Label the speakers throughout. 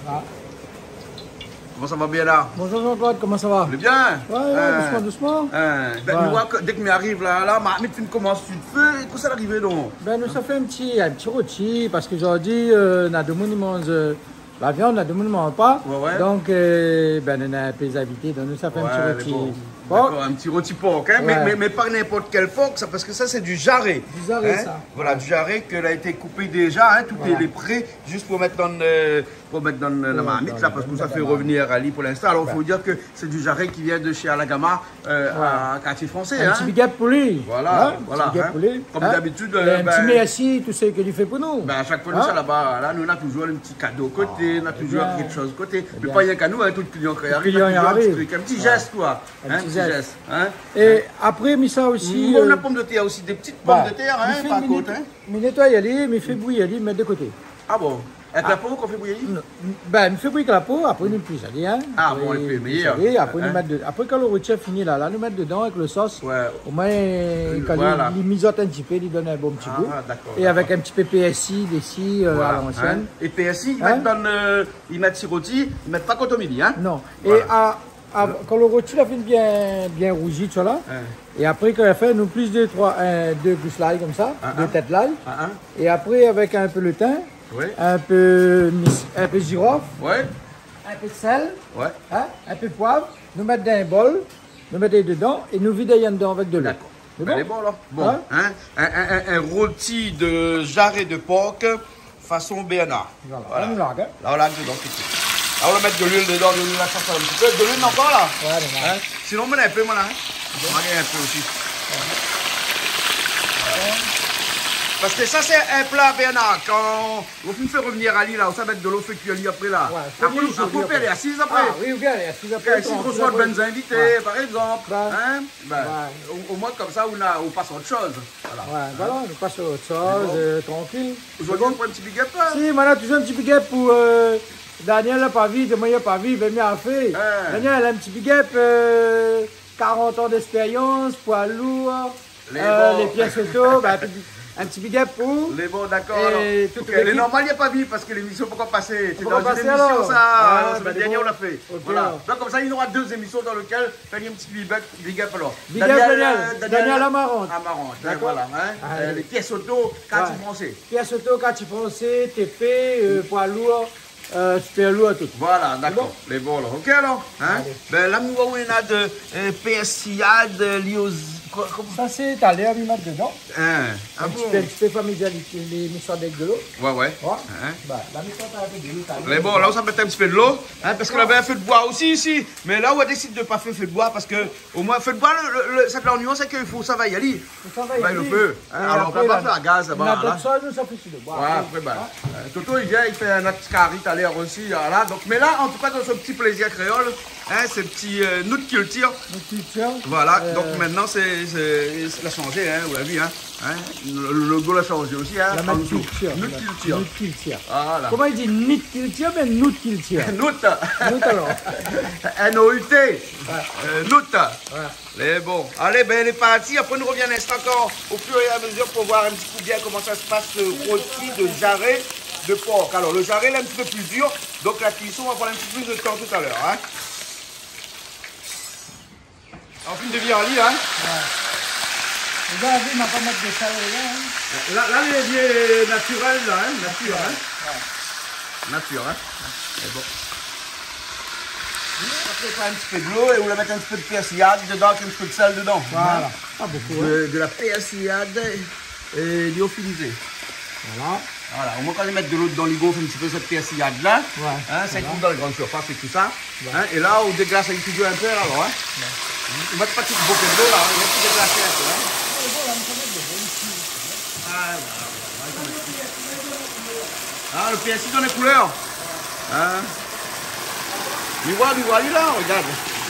Speaker 1: Ah.
Speaker 2: Comment ça va bien là?
Speaker 1: Bonjour Jean-Claude, comment ça va?
Speaker 2: C'est bien?
Speaker 1: Ouais, doucement.
Speaker 2: Moi, dès que m'arrive là, ma tu commences, tu te fais, qu'est-ce qui est arrivé donc?
Speaker 1: Ben, nous, ça fait un petit rôti, parce qu'aujourd'hui, on a deux monuments, la viande, on a deux monuments pas.
Speaker 2: Ouais.
Speaker 1: Donc, ben, on a un peu invités, donc nous, ça fait un petit rôti.
Speaker 2: D'accord, un petit rôti porc, hein?
Speaker 1: Ouais.
Speaker 2: Mais pas n'importe quel porc, ça, parce que ça, c'est du jarret.
Speaker 1: Du jarret,
Speaker 2: hein?
Speaker 1: ça.
Speaker 2: Voilà, du jarret qui a été coupé déjà, hein? Tout est prêt, juste pour mettre dans, la marmite, là, parce que ça fait revenir Ali pour l'instant. Alors, il faut dire que c'est du jarret qui vient de chez Alagama, à quartier français.
Speaker 1: Un petit bigat pour lui.
Speaker 2: Voilà,
Speaker 1: hein?
Speaker 2: voilà.
Speaker 1: Petit pour lui.
Speaker 2: Comme d'habitude.
Speaker 1: Un petit merci, tout ce qu'il fait pour nous.
Speaker 2: Ben, à chaque fois, nous, ça là-bas, là, nous, on a toujours un petit cadeau côté, on a toujours quelque chose côté. Mais pas rien qu'à nous, hein, tout le client qui arrive, un petit geste, quoi.
Speaker 1: Un petit geste.
Speaker 2: Hein?
Speaker 1: Et après, mais ça aussi.
Speaker 2: On a pomme de terre aussi, des petites pommes de terre, hein, par contre.
Speaker 1: Mais nettoie aller, mais fait bouillir, mettre de côté.
Speaker 2: Ah bon? Avec la peau qu'on fait bouillir?
Speaker 1: Ben, il fait bouillir la peau, après nous plus aller, hein.
Speaker 2: Ah bon, il fait meilleur.
Speaker 1: Après, nous mettre après quand le rôti est fini là, nous mettre dedans avec le sauce.
Speaker 2: Ouais.
Speaker 1: Au moins, quand il mijote un petit peu, il donne un bon petit goût. Et avec un petit peu PSI d'ici à l'ancienne.
Speaker 2: Et PSI, ils mettent si rôti, ils mettent pas côté midi, hein?
Speaker 1: Non. Et quand le rôti a fait bien rougi, tu vois là. Et après, quand il a fait, nous plus deux gousses l'ail comme ça, deux têtes l'ail. Et après, avec un peu le thym.
Speaker 2: Oui.
Speaker 1: Un peu girofle,
Speaker 2: ouais.
Speaker 1: Un peu de sel,
Speaker 2: ouais.
Speaker 1: Hein, un peu de poivre, nous mettre dans un bol, nous mettre dedans et nous vider dedans avec de l'eau.
Speaker 2: D'accord. C'est bon là. Bon, hein? Un rôti de jarret de porc façon Bernard.
Speaker 1: Voilà.
Speaker 2: Là, on l'a dedans tout de suite. Là, on va mettre de l'huile dedans, de l'huile, la sauce un petit peu. De l'huile encore là?
Speaker 1: Ouais,
Speaker 2: hein? Sinon, on met un peu, moi là. On va mettre un peu aussi. Parce que ça, c'est un plat, Bernard. Quand on fait revenir Ali, là, on va mettre de l'eau fait cuire après, là. Après, on peut aller assise après.
Speaker 1: Ah oui, bien, assise après.
Speaker 2: Si on reçoit de bonnes invités, par exemple. Au moins, comme ça, on passe à autre chose.
Speaker 1: Voilà, on passe à autre chose, tranquille.
Speaker 2: Aujourd'hui, on prend un petit big up, là?
Speaker 1: Si, maintenant, toujours un petit big up pour Daniel, là, pas vite, moi, il n'a pas vite, il m'a fait. Daniel, elle a un petit big up, 40 ans d'expérience, poids lourd, les pièces auto, un petit big up pour.
Speaker 2: Les bons, d'accord. Les normal, il n'y a pas vu parce que l'émission peut pas passer. C'est dans une émission,
Speaker 1: alors.
Speaker 2: ça. La dernière, on l'a fait. Voilà.
Speaker 1: Okay.
Speaker 2: Donc, comme ça, il y aura deux émissions dans lesquelles faire un petit big up alors.
Speaker 1: Big up, Daniel Amarante.
Speaker 2: Amarante, voilà. Les pièces auto, quartier français.
Speaker 1: Pièces auto, quartier français, TP, poids lourd. Super lourd tout.
Speaker 2: Voilà, d'accord. Les bons, alors. Ok, alors. Ben, là, nous, on a de PSIA, de Lios.
Speaker 1: Ça, c'est à l'air, il met dedans.
Speaker 2: Un
Speaker 1: petit peu familial, les missions avec de l'eau.
Speaker 2: Ouais.
Speaker 1: La mission, t'as un peu de l'eau.
Speaker 2: Mais bon, là, on s'en met un petit peu de l'eau, parce qu'on avait un feu de bois aussi ici. Mais là, on décide de ne pas faire feu de bois, parce que, au moins, feu de bois, cette nuance, c'est qu'il faut ça va y aller. Le feu. Alors, on ne peut pas faire la gaz là-bas.
Speaker 1: On a ça, nous, ça fait de bois.
Speaker 2: Ouais, après, Toto, il vient, il fait un autre carré à l'air aussi. Voilà. Donc, mais là, en tout cas, dans ce petit plaisir créole, ce petit nous qui le tire. Voilà, donc maintenant, c'est l'a changé, vous l'avez vu, le logo l'a changé aussi,
Speaker 1: La
Speaker 2: Nous qui le tire. Voilà.
Speaker 1: Comment il dit Nit qui le tire, mais nous qui le tire.
Speaker 2: Nout
Speaker 1: alors.
Speaker 2: N-O-U-T. Nout. Mais bon, allez, ben elle est partie. Après, nous reviens un instant encore au fur et à mesure pour voir un petit coup bien comment ça se passe, le rôti de jarret de porc. Alors, le jarret est un petit peu plus dur, donc la cuisson va prendre un petit peu plus de temps tout à l'heure. En fin de vie en lit,
Speaker 1: Vous avez vu, on va pas mettre de sel
Speaker 2: là. Là, il est naturel, là, nature, C'est bon. Après, on prend un petit peu de l'eau et on va mettre un petit peu de persillade dedans, avec un petit peu de sel dedans.
Speaker 1: Voilà. Pas beaucoup.
Speaker 2: De la persillade et lyophilisée. Voilà, au moins quand ils mettent de l'eau dans l'higo, on fait un petit peu cette persillade-là. Ça coule dans les grandes surfaces et tout ça. Et là, on déglace un petit peu un peu, alors. On ne met pas tout beaucoup de l'eau, là, on va tout déglacer un peu. Le PSI donne les couleurs. Il voit là, regarde.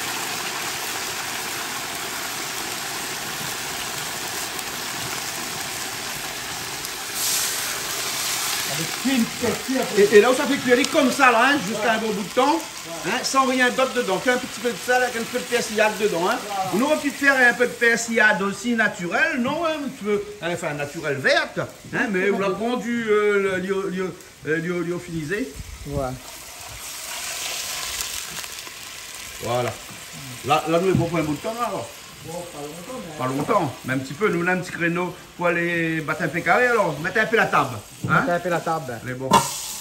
Speaker 2: Et là où ça fait cuire comme ça, là, jusqu'à un bon bout de temps, sans rien d'autre dedans, qu'un petit peu de sel avec un petit peu de persillade dedans. On aurait pu faire un peu de persillade aussi naturelle, non, enfin naturelle verte, mais on l'a vendu lyophilisé. Voilà. Là, nous, il faut pour un bout de temps, alors.
Speaker 1: Bon, pas longtemps, mais...
Speaker 2: Pas longtemps, mais un petit peu. Nous, on a un petit créneau pour aller battre un peu carré, alors. Mettez un peu la table. Hein?
Speaker 1: Mettez un peu la table.
Speaker 2: Les bons.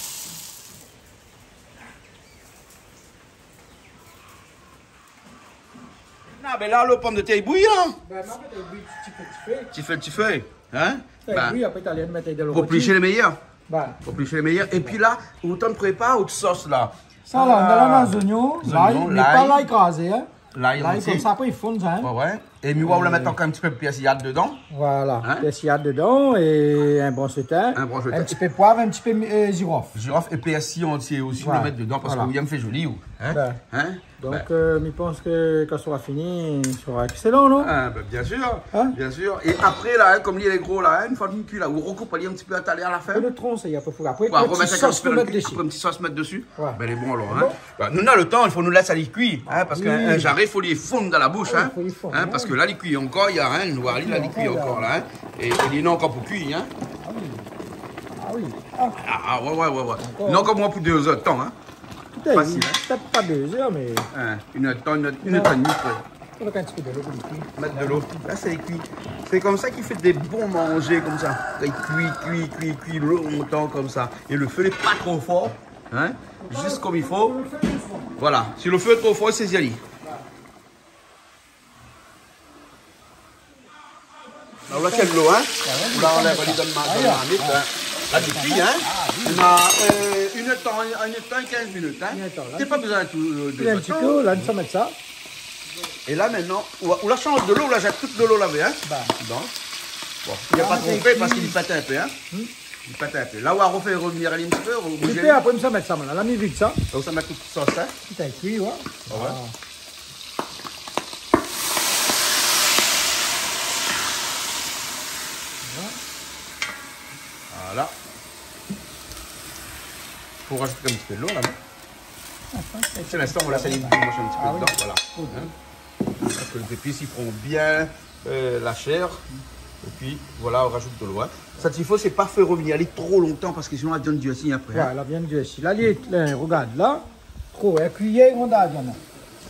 Speaker 2: Non, mais là, le pomme de terre est bouillant.
Speaker 1: Ben, ma petite bouille, petit feu.
Speaker 2: Tu fais. Hein?
Speaker 1: Oui, après, t'as l'air de mettre de l'eau.
Speaker 2: Pour plicher les meilleurs.
Speaker 1: Ben.
Speaker 2: Pour plicher les meilleurs. Et puis là, autant de prépa ou de sauce, là.
Speaker 1: Ça, là, on a là les oignons, l'ail, mais pas l'ail écrasé, hein.
Speaker 2: L'ail
Speaker 1: comme ça, après, il fond, hein.
Speaker 2: Ouais. Et nous, on va mettre encore un petit peu de persillade dedans.
Speaker 1: Voilà, persillade dedans et un bon sautin. Un petit peu de poivre, un petit peu de girofle.
Speaker 2: Girofle et persil entier aussi, on le mettre dedans parce que William fait joli.
Speaker 1: Donc, je pense que quand ça sera fini, ça sera excellent, non?
Speaker 2: Bien sûr, bien sûr. Et après, là, comme il est gros, là, une fois de cul, là, on recoupe un petit peu à taler à la fin.
Speaker 1: Le tronc, ça y a pas fou. Après,
Speaker 2: on va mettre un petit sauce mettre dessus. Ben, il est bon alors. Nous, on a le temps, il faut nous laisser aller cuire. Parce qu'un jarret, il faut les fondre dans la bouche. Parce que là, il cuit encore, il y a rien, nous, il a les cuit encore, là. Et il est encore pour cuire.
Speaker 1: Ah oui.
Speaker 2: Ouais. Non, comme moi pour 2 heures de temps.
Speaker 1: Facile. Peut-être pas 2 heures, mais.
Speaker 2: Une heure et demie.
Speaker 1: On va un petit peu de l'eau.
Speaker 2: Mettre de l'eau. Là, c'est cuit. C'est comme ça qu'il fait des bons manger, comme ça. Il cuit longtemps, comme ça. Et le feu n'est pas trop fort. Juste comme il faut. Voilà. Si le feu est trop fort, c'est zéli. Alors là, quelle l'eau, Là, on lève les donne là, du cuit, On a 1 temps et 15 minutes, T'as pas besoin de tout.
Speaker 1: Un petit peu, là, nous sommes mettre ça.
Speaker 2: Et là, maintenant, on la change de l'eau, là, j'ai toute de l'eau lavée, Bon, il n'y a pas trop fait parce qu'il pète un peu, Il pète un peu. Là, on va refaire revenir un petit peu.
Speaker 1: Et puis après, nous sommes mettre ça, là, mis vite ça.
Speaker 2: Donc, ça met toute sauce,
Speaker 1: Tout est cuit, ouais.
Speaker 2: Voilà. Pour rajouter un petit peu de l'eau là. C'est l'instant où on laisse aller un petit peu dedans. Voilà. Parce que les épices ils prend bien la chair. Et puis voilà, on rajoute de l'eau. Ça qu'il faut, c'est pas faire revenir aller trop longtemps parce que sinon la viande du assis après.
Speaker 1: Ouais, la viande du assis. Là, regarde là. Trop, un cuillère rondade, il y en a.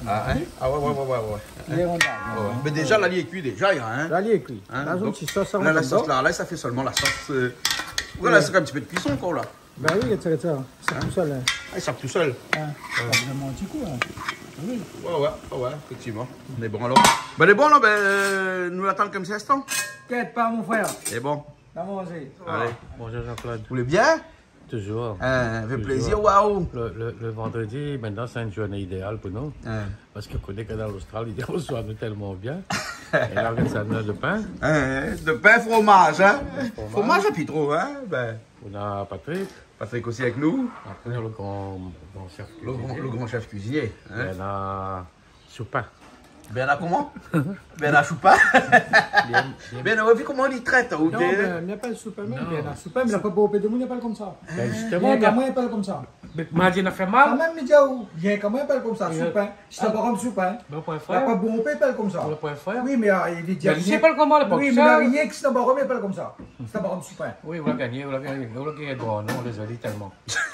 Speaker 2: Ouais. Mais déjà, la lie est cuit déjà.
Speaker 1: La lie est cuit. Là,
Speaker 2: la sauce là, ça fait seulement la sauce. Voilà, c'est un petit peu de cuisson encore là.
Speaker 1: Ben oui, c'est ça. Ça tout seul.
Speaker 2: Il sort tout seul.
Speaker 1: Vraiment un petit coup. Oui.
Speaker 2: Ouais, effectivement. Mais bon alors. Ben les bons là, nous l'attendons comme ça instant.
Speaker 1: T'inquiète pas, mon frère.
Speaker 2: C'est bon.
Speaker 1: À manger.
Speaker 2: Allez.
Speaker 3: Bonjour Jean-Claude.
Speaker 2: Vous voulez bien?
Speaker 3: Toujours.
Speaker 2: Ça fait plaisir, waouh.
Speaker 3: Le vendredi, maintenant, c'est une journée idéale pour nous. Parce que connaît que dans l'Australie, ils reçoivent tellement bien. Et là, ça a de pain.
Speaker 2: De pain, fromage, Fromage et puis trop,
Speaker 3: On a Patrick.
Speaker 2: Patrick aussi avec nous.
Speaker 3: Après, le grand chef cuisinier.
Speaker 2: Le grand chef cuisinier.
Speaker 3: On a Choupin.
Speaker 2: Bernard comment? Bernard Choupin. Bernard, on a vu comment on y traite.
Speaker 1: Non, mais il n'y a pas le soupin, même. Bernard Choupin, mais il n'a pas beau de mou, il n'y a pas comme ça.
Speaker 3: Justement,
Speaker 1: comment il appelle comme ça?
Speaker 3: Imagine, fait mal.
Speaker 1: Quand même, il dit où? Bien, comment il appelle comme ça? Soupin. C'est pas comme soupin.
Speaker 3: Le point
Speaker 1: frère. Il n'y a pas bon, il appelle comme ça.
Speaker 3: Le point frère.
Speaker 1: Oui, mais il dit.
Speaker 3: Mais je sais pas comment le point
Speaker 1: Oui, mais il n'y a rien qui c'est d'abord, il appelle comme ça. C'est d'abord comme soupin.
Speaker 3: Oui, on va gagner, on va gagner droit, non, on les a dit tellement.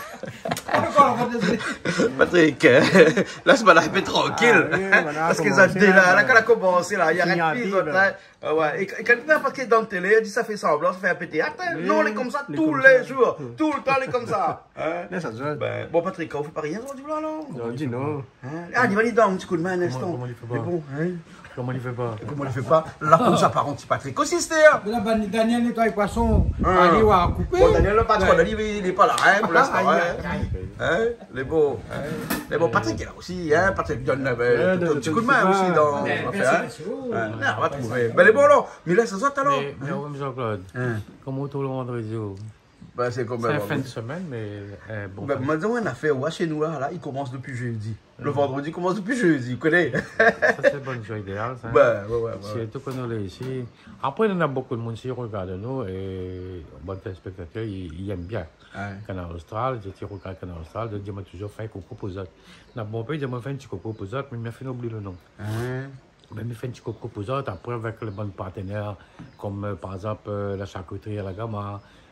Speaker 2: Patrick, laisse moi la paix tranquille. Parce que ça, là, quand elle a commencé, là, il y a rien de pire. Ouais. Et quelqu'un, parce qu'il est dans la télé, il dit ça fait semblant, ça fait un peu théâtre. Non, on est comme ça tous les jours. Tout le temps, on est comme ça. Bon, Patrick, on ne fait pas rien aujourd'hui, là, non?
Speaker 3: Non, dis non.
Speaker 2: Ah, il va lui donner un petit coup de main un instant.
Speaker 3: Comment il fait pas?
Speaker 2: Comment il fait pas? Là, comme ça, par contre, Patrick aussi, c'était.
Speaker 1: Daniel nettoie les poissons. Allez, on va couper.
Speaker 2: Bon, Daniel, le patron, il n'est pas là, pour l'instant. Les beaux. Les beaux, Patrick est là aussi, Patrick donne un petit coup de main aussi dans l'affaire. On va trouver. Mais les bons, là. Mais là, ça saute alors.
Speaker 3: Mais Jean-Claude, comment tout le vendredi?
Speaker 2: C'est comme
Speaker 3: fin de semaine, mais bon.
Speaker 2: Maintenant, on a fait chez nous, là, il commence depuis jeudi. Le vendredi commence depuis jeudi, vous connaissez?
Speaker 3: Ça, c'est une bonne chose idéale, ça.
Speaker 2: Ouais.
Speaker 3: Surtout qu'on est ici. Après, on a beaucoup de monde qui regarde nous et bon téléspectateurs, ils aiment bien. Canal Austral, je regarde Canal Austral, je dis toujours fait un coucou pour eux. On a bon pays, je me fais un petit coucou pour eux, mais je me fais oublier le nom. Mais je fais un petit coucou pour eux, après avec les bons partenaires, comme par exemple la charcuterie à la Gamma.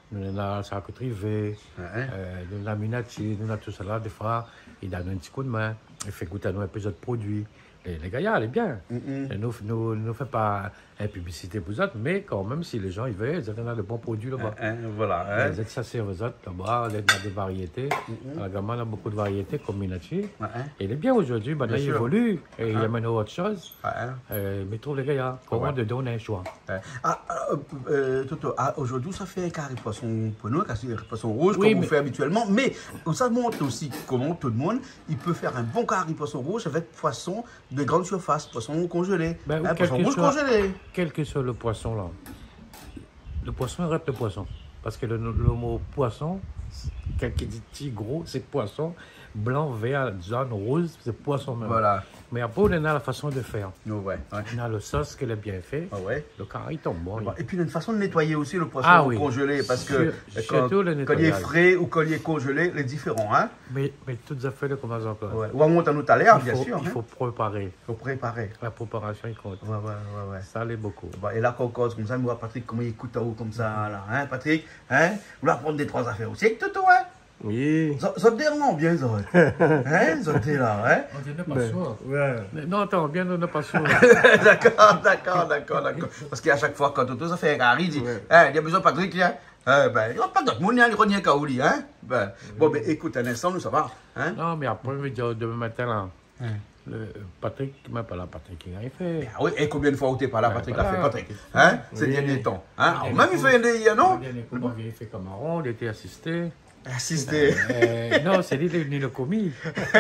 Speaker 3: nous avons ça à triver, nous avons Minati, nous avons tout ça là, des fois, il donne un petit coup de main, il fait goûter à nous un peu d'autres produits. Et les gars, elle est bien. Et nous ne faisons pas une publicité pour eux, mais quand même, si les gens ils veulent, ils ont de bons produits là-bas.
Speaker 2: Voilà.
Speaker 3: Ils ont ça aux autres là-bas, ils ont des variétés. La gamme a beaucoup de variétés comme Minati. Et il est bien aujourd'hui, maintenant il évolue, et il amène autre chose. Mais trouve les gars, comment de donner un choix.
Speaker 2: Toto, aujourd'hui, ça fait un carré poisson pour nous, carré poisson rouge, comme on fait habituellement, mais ça montre aussi comment tout le monde il peut faire un bon carré poisson rouge avec poisson de grande surface, poisson congelé, poisson rouge congelé.
Speaker 3: Quel que soit le poisson là, le poisson reste le poisson. Parce que le mot poisson, quelqu'un dit petit, gros, c'est poisson. Blanc, vert, jaune, rose, c'est poisson même.
Speaker 2: Voilà.
Speaker 3: Mais après, on a la façon de faire.
Speaker 2: On
Speaker 3: a le sauce qui est bien fait. Le carré tombe bon.
Speaker 2: Et puis, il y a une façon de nettoyer aussi le poisson congelé. Parce que quand il est frais ou quand il est congelé, il est différent. Hein?
Speaker 3: Mais toutes les affaires de commencement.
Speaker 2: Ou à monter à nous tout à l'heure, bien sûr.
Speaker 3: Il faut préparer.
Speaker 2: Il faut préparer.
Speaker 3: La préparation, il compte. Ça l'est beaucoup.
Speaker 2: Et là, quand comme ça, moi, Patrick, comment il écoute comme ça, là, hein, Patrick, hein? Vous voulez apprendre des trois affaires aussi avec Toto, hein?
Speaker 1: Oui.
Speaker 2: Ça te dérange bien, ça. Hein, ça t'es là, hein?
Speaker 3: On n'est pas sûr. Non, attends, bien, on n'est pas sûr.
Speaker 2: D'accord. Parce qu'à chaque fois, quand Toto, ça fait un carré, il dit, hein, il y a besoin de Patrick, hein? Il n'y a pas d'autre monde, il y a un Kaouli, hein? Bon, mais écoute, un instant, nous, ça va, hein?
Speaker 3: Non, mais après, je vais dire demain matin, là. Patrick, m'a pas là, Patrick, il a fait.
Speaker 2: Oui, et combien de fois où t'es pas là, Patrick l'a fait, Patrick? Hein? Ces derniers temps. Hein? Même il fait un DIA, non?
Speaker 3: Il fait Cameroun, il était assisté.
Speaker 2: Assisté.
Speaker 3: Non, c'est lui qui est venu le commis.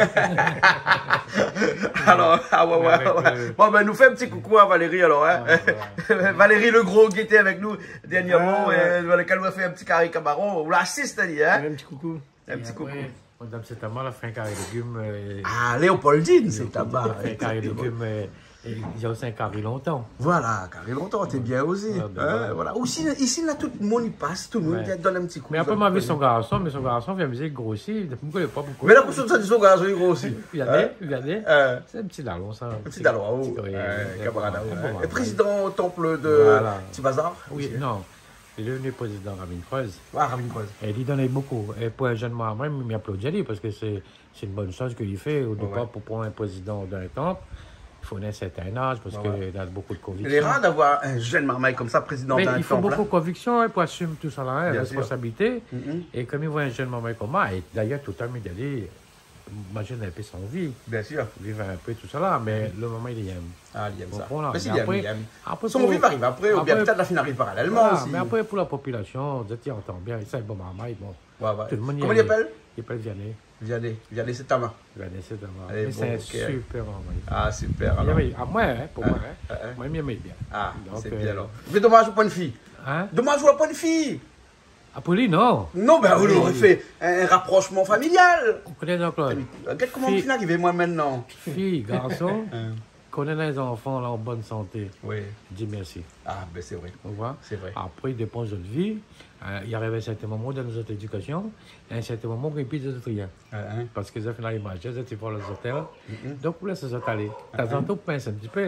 Speaker 2: Alors, Bon, ben, nous fait un petit coucou à Valérie, alors, hein. Valérie le Gros qui était avec nous dernièrement, lequel nous a fait un petit carré Cameroun. On l'assiste, elle dit, hein.
Speaker 1: Un petit coucou.
Speaker 3: Un petit coucou. Madame Setama a fait un carré légumes.
Speaker 2: Léopoldine, c'est tabac.
Speaker 3: Il a fait un carré légumes. Il y a aussi un carré longtemps.
Speaker 2: Voilà, carré longtemps, t'es bien aussi. Voilà. Aussi, ici, là, tout le monde y passe, tout le monde donne un petit coup.
Speaker 3: Mais après, m'a vu son garçon, mais son garçon vient me dire grossir. Pourquoi il n'est pas beaucoup.
Speaker 2: Mais là, pour ça, dit son garçon, il grossit.
Speaker 3: Regardez. C'est un petit dallon, ça.
Speaker 2: Un petit dallon, camarade. Et président au temple de Tibazar?
Speaker 3: Oui, non. Il est devenu président Rabin Creuse.
Speaker 2: Rabin Creuse.
Speaker 3: Et il donnait beaucoup. Et pour un jeune Mohamed, il m'applaudit parce que c'est une bonne chose qu'il fait. Au départ, pour prendre un président d'un temple, il faut un certain âge parce qu'il a beaucoup de convictions.
Speaker 2: Il est rare d'avoir un jeune marmaille comme ça, président d'un temple.
Speaker 3: Mais il faut beaucoup de convictions pour assumer tout ça, la responsabilité. Et comme il voit un jeune marmaille comme moi, et d'ailleurs, tout le temps, il a dit, imagine un peu son vie.
Speaker 2: Bien sûr.
Speaker 3: Vivre un peu tout ça là, mais le moment, il aime.
Speaker 2: Il aime ça. Mais s'il aime. Son vie arrive après, ou bien peut-être la fin arrive parallèlement aussi.
Speaker 3: Mais après, pour la population, tu entends bien, c'est un bon marmaille.
Speaker 2: Tout le monde. Comment il appelle?
Speaker 3: Il appelle Vianney.
Speaker 2: Vianney, c'est ta main.
Speaker 3: Vianney, c'est ta main. C'est un super marmaille.
Speaker 2: Super.
Speaker 3: Moi, pour moi, moi, il m'aimait bien.
Speaker 2: C'est bien alors. Mais dommage, pas une fille. Dommage, pas une fille.
Speaker 3: Apolline, non.
Speaker 2: Non, ben, on aurait fait un rapprochement familial.
Speaker 3: Vous connaissez donc, Claude?
Speaker 2: Regarde comment on finit arrivé, moi, maintenant.
Speaker 3: Fille, garçon, connaît les enfants là, en bonne santé.
Speaker 2: Oui.
Speaker 3: Dis merci.
Speaker 2: Ben c'est vrai.
Speaker 3: On voit?
Speaker 2: C'est vrai.
Speaker 3: Après, il dépend de notre vie. Il arrive un certain moment dans notre éducation, et un certain moment où il n'y a plus de rien. Parce que ça fait l'image, ils vont les hôtels. Donc, pour laisser ça aller. De temps en temps, pince un petit peu.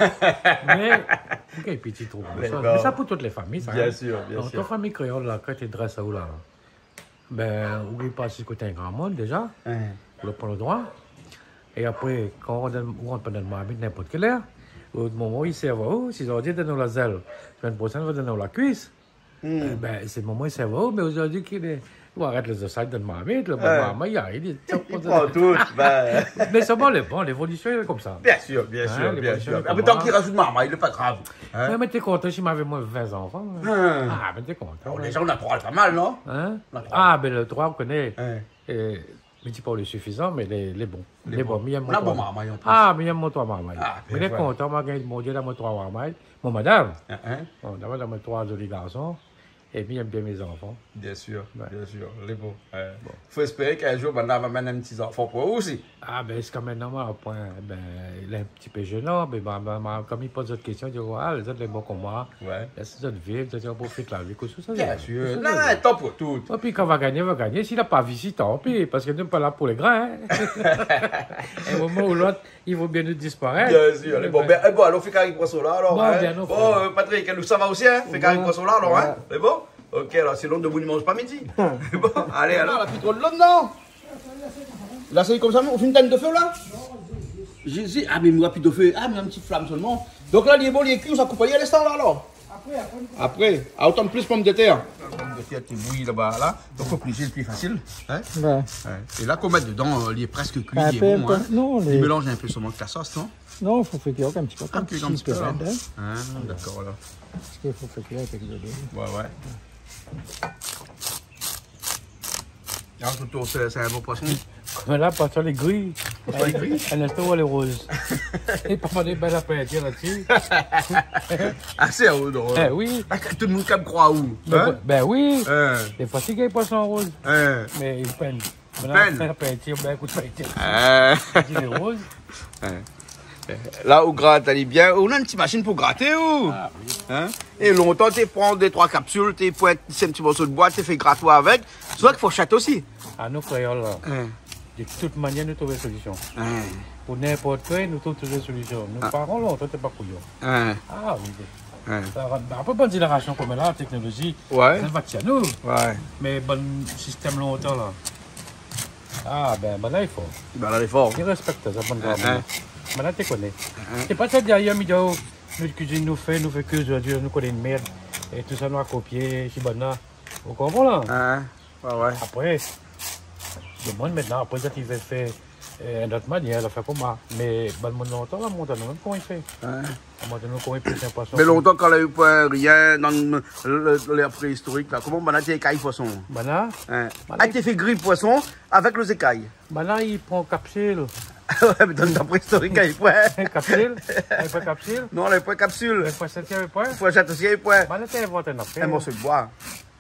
Speaker 3: Mais, il y a un petit trou. Mais ça pour toutes les familles, ça.
Speaker 2: Bien sûr, bien sûr.
Speaker 3: Dans ta famille créole, là, quand tu dresses à où là, ben, oublie pas si tu es un grand monde déjà. On prend le droit. Et après, quand on rentre dans le marmite, n'importe quelle heure, au moment où ils servent, s'ils ont dit de nous la zèle, la semaine prochaine, on va donner la cuisse. Ben, c'est le moment où ils servent, mais aujourd'hui, il arrête les ossages dans le marmite, le marmite, il
Speaker 2: prend tout.
Speaker 3: Mais c'est bon, l'évolution est comme ça.
Speaker 2: Bien sûr, bien sûr. Après, tant qu'il rajoute marmite, il n'est pas grave.
Speaker 3: Mais t'es content si m'avait moins 20 enfants. Mais t'es content.
Speaker 2: Déjà, on a 3 pas mal, non?
Speaker 3: Ben le 3, on connaît. Mais dis pas le suffisant, mais les bons. Les bons. Mais il y a mon 3 marmailles. Mais il y a mon 3 marmailles. Mais les contents, moi, mon Dieu, dans mon 3 marmailles. Mon madame. D'abord, dans mes 3 jolis garçons. Et puis, il aime bien mes enfants.
Speaker 2: Bien sûr, les bons. Il faut espérer qu'un jour, madame va mener un petit enfant pour eux aussi.
Speaker 3: Ben, c'est quand même normal. Il est un petit peu jeune, mais comme il pose d'autres questions, il dit, les autres, les bons comme moi. Laisse les autres vivre, on profite de la vie.
Speaker 2: Bien sûr. Non, tant pour tout.
Speaker 3: Et puis, quand on va gagner. S'il n'a pas visité, tant pis, parce qu'il n'est pas là pour les grands. Un moment ou l'autre, il vaut bien nous disparaître.
Speaker 2: Bien sûr. Bon, alors, on fait carré poisson là, alors. Bon, Patrick, nous, ça va aussi, hein? Fait carré poisson là, alors, hein? C'est bon? Ok, alors c'est l'onde de vous ne mange pas midi. Bon, allez, alors. Là, plus trop de l'onde, non? Là, c'est comme ça, on fait une tête de feu, là? Ah, mais il n'y a plus de feu. Ah, mais une petite flamme seulement. Donc là, les bons, les cuits, on s'accompagne à l'instant, là, alors? Après. Ah, autant de plus pommes de terre. La pomme de terre qui bouillit là-bas, là. Donc, obligé, le plus facile. Hein? Ouais. Et là, qu'on met dedans, il est presque cuit, il est bon. Hein? Non, il mélange un peu seulement avec la sauce, non?
Speaker 1: Non, il faut faire cuire un petit peu.
Speaker 2: Un petit peu, là. Ah, d'accord, là.
Speaker 1: Parce qu'il faut faire cuire avec le lait.
Speaker 2: Ouais. Alors, tout c'est un bon poisson.
Speaker 3: Mais là, pas sur les grilles. À l'instant, les roses. Et pas des belles appétits là-dessus.
Speaker 2: Ah, c'est où, non?
Speaker 3: Eh oui.
Speaker 2: Tout le monde qui me croit où?
Speaker 3: Ben oui. C'est fatigué, les poissons roses. Mais ils peinent.
Speaker 2: Ils peinent?
Speaker 3: Ben écoute, les roses.
Speaker 2: Là, où gratte, elle est bien. On a une petite machine pour gratter, ou? Ah, oui. Hein? Et longtemps, tu prends 2-3 capsules, tu pointes un petit morceau de bois, tu fais grattoir avec. C'est vrai qu'il faut chatter aussi.
Speaker 3: Ah, nous, créoles, là. De toute manière, nous trouvons des solutions. Pour n'importe quoi, nous trouvons des solutions. Nos parents, là, on ne pas couillons. Ah oui. Après, bonne génération comme là, la technologie, ça va à nous. Mais bon système longtemps, là. Ah, ben là, il faut.
Speaker 2: Ben là, il faut.
Speaker 3: Il respecte ça, bonne grand-mère. Mais là, tu connais. C'est pas ça derrière, nous cuisine nous fait que aujourd'hui, nous connaissons une merde. Et tout ça, nous a copié, chez Bana. Vous comprenez là? Après, le monde maintenant, après ça, il va faire une autre manière, il fait comme ça. Mais le monde longtemps, là, monte à nous, comment il fait? Comment il peut faire poisson?
Speaker 2: Mais longtemps, quand il n'y a eu pas rien dans l'ère préhistorique, là, comment Bana, tu écailles poisson? Bana? Ah, tu fait grille poisson avec les écailles?
Speaker 3: Bana, il prend capsule.
Speaker 2: Ouais, mais dans le temps préhistorique, il n'y a pas.
Speaker 3: Capsule? Il n'y a pas capsule?
Speaker 2: Non, il n'y a pas capsule.
Speaker 3: Il faut château, il n'y a pas?
Speaker 2: Il faut château, il n'y a pas.
Speaker 3: Bana, tu as inventé une affaire.
Speaker 2: Un morceau de bois.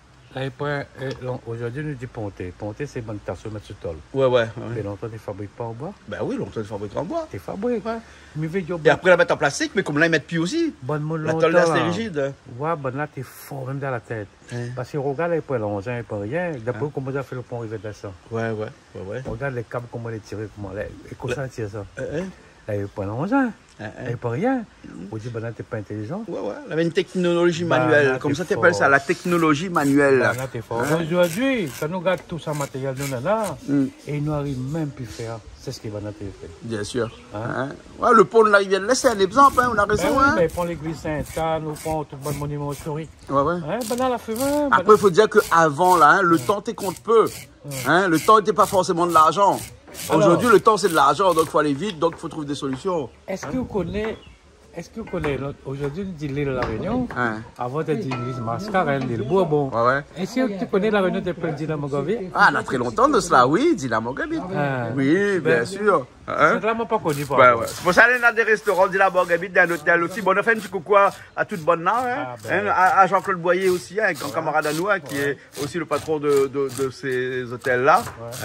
Speaker 3: Aujourd'hui, nous dit ponté. Ponté, c'est bonne tasse mettre sur tôle.
Speaker 2: Ouais.
Speaker 3: Mais longtemps, tu fabriques pas en bois?
Speaker 2: Ben oui, longtemps, tu fabriques en bois.
Speaker 3: Tu fabriques,
Speaker 2: Et après, la mettre en plastique, mais comme là, ils mettent plus aussi. La tôle là, c'est rigide.
Speaker 3: Ouais, ben là, tu es fort même dans la tête. Parce que regarde, il n'y a pas l'engin, il n'y a pas rien. D'après comment ça fait le pont rivet de ça. Ouais. Regarde les câbles, comment les tirer, comment les. Et comment ça tire ça? Là, il n'y a pas l'engin. Il n'y a pas rien. On dit, ben là, tu n'es pas intelligent.
Speaker 2: Ouais. Il y avait une technologie manuelle. Comme ça, tu appelles ça la technologie manuelle.
Speaker 3: Ben là, tu es fort. Aujourd'hui, quand nous regardons tout ça matériel, nous là, et nous n'arrivons même plus à faire. C'est ce qui va nous faire.
Speaker 2: Bien sûr. Ouais, le pont de la rivière de l'Est, c'est un exemple, on a raison.
Speaker 3: Mais prend l'église Sainte-Anne, on prend tout le monument historique.
Speaker 2: Ouais.
Speaker 3: Ben là, la fumée.
Speaker 2: Après, il faut dire qu'avant, là, le temps, tu compte peu. Le temps n'était pas forcément de l'argent. Aujourd'hui, le temps, c'est de l'argent, donc il faut aller vite, donc il faut trouver des solutions.
Speaker 3: Est-ce que vous connaissez, aujourd'hui, on dit l'île de la Réunion, avant, on dit l'île Mascarène, l'île Bourbon. Est-ce que tu connais la Réunion de Dynamo-Gavit?
Speaker 2: Ah, il y a très longtemps de cela, oui, Dynamo-Gavit. Oui, bien sûr.
Speaker 3: C'est vraiment pas connu.
Speaker 2: C'est pour ça qu'on a des restaurants Dynamo-Gavit, d'un hôtel aussi. Bon, on a fait un petit coucou à toute bonne là, à Jean-Claude Boyer aussi, un grand camarade à nous, qui est aussi le patron de ces hôtels-là.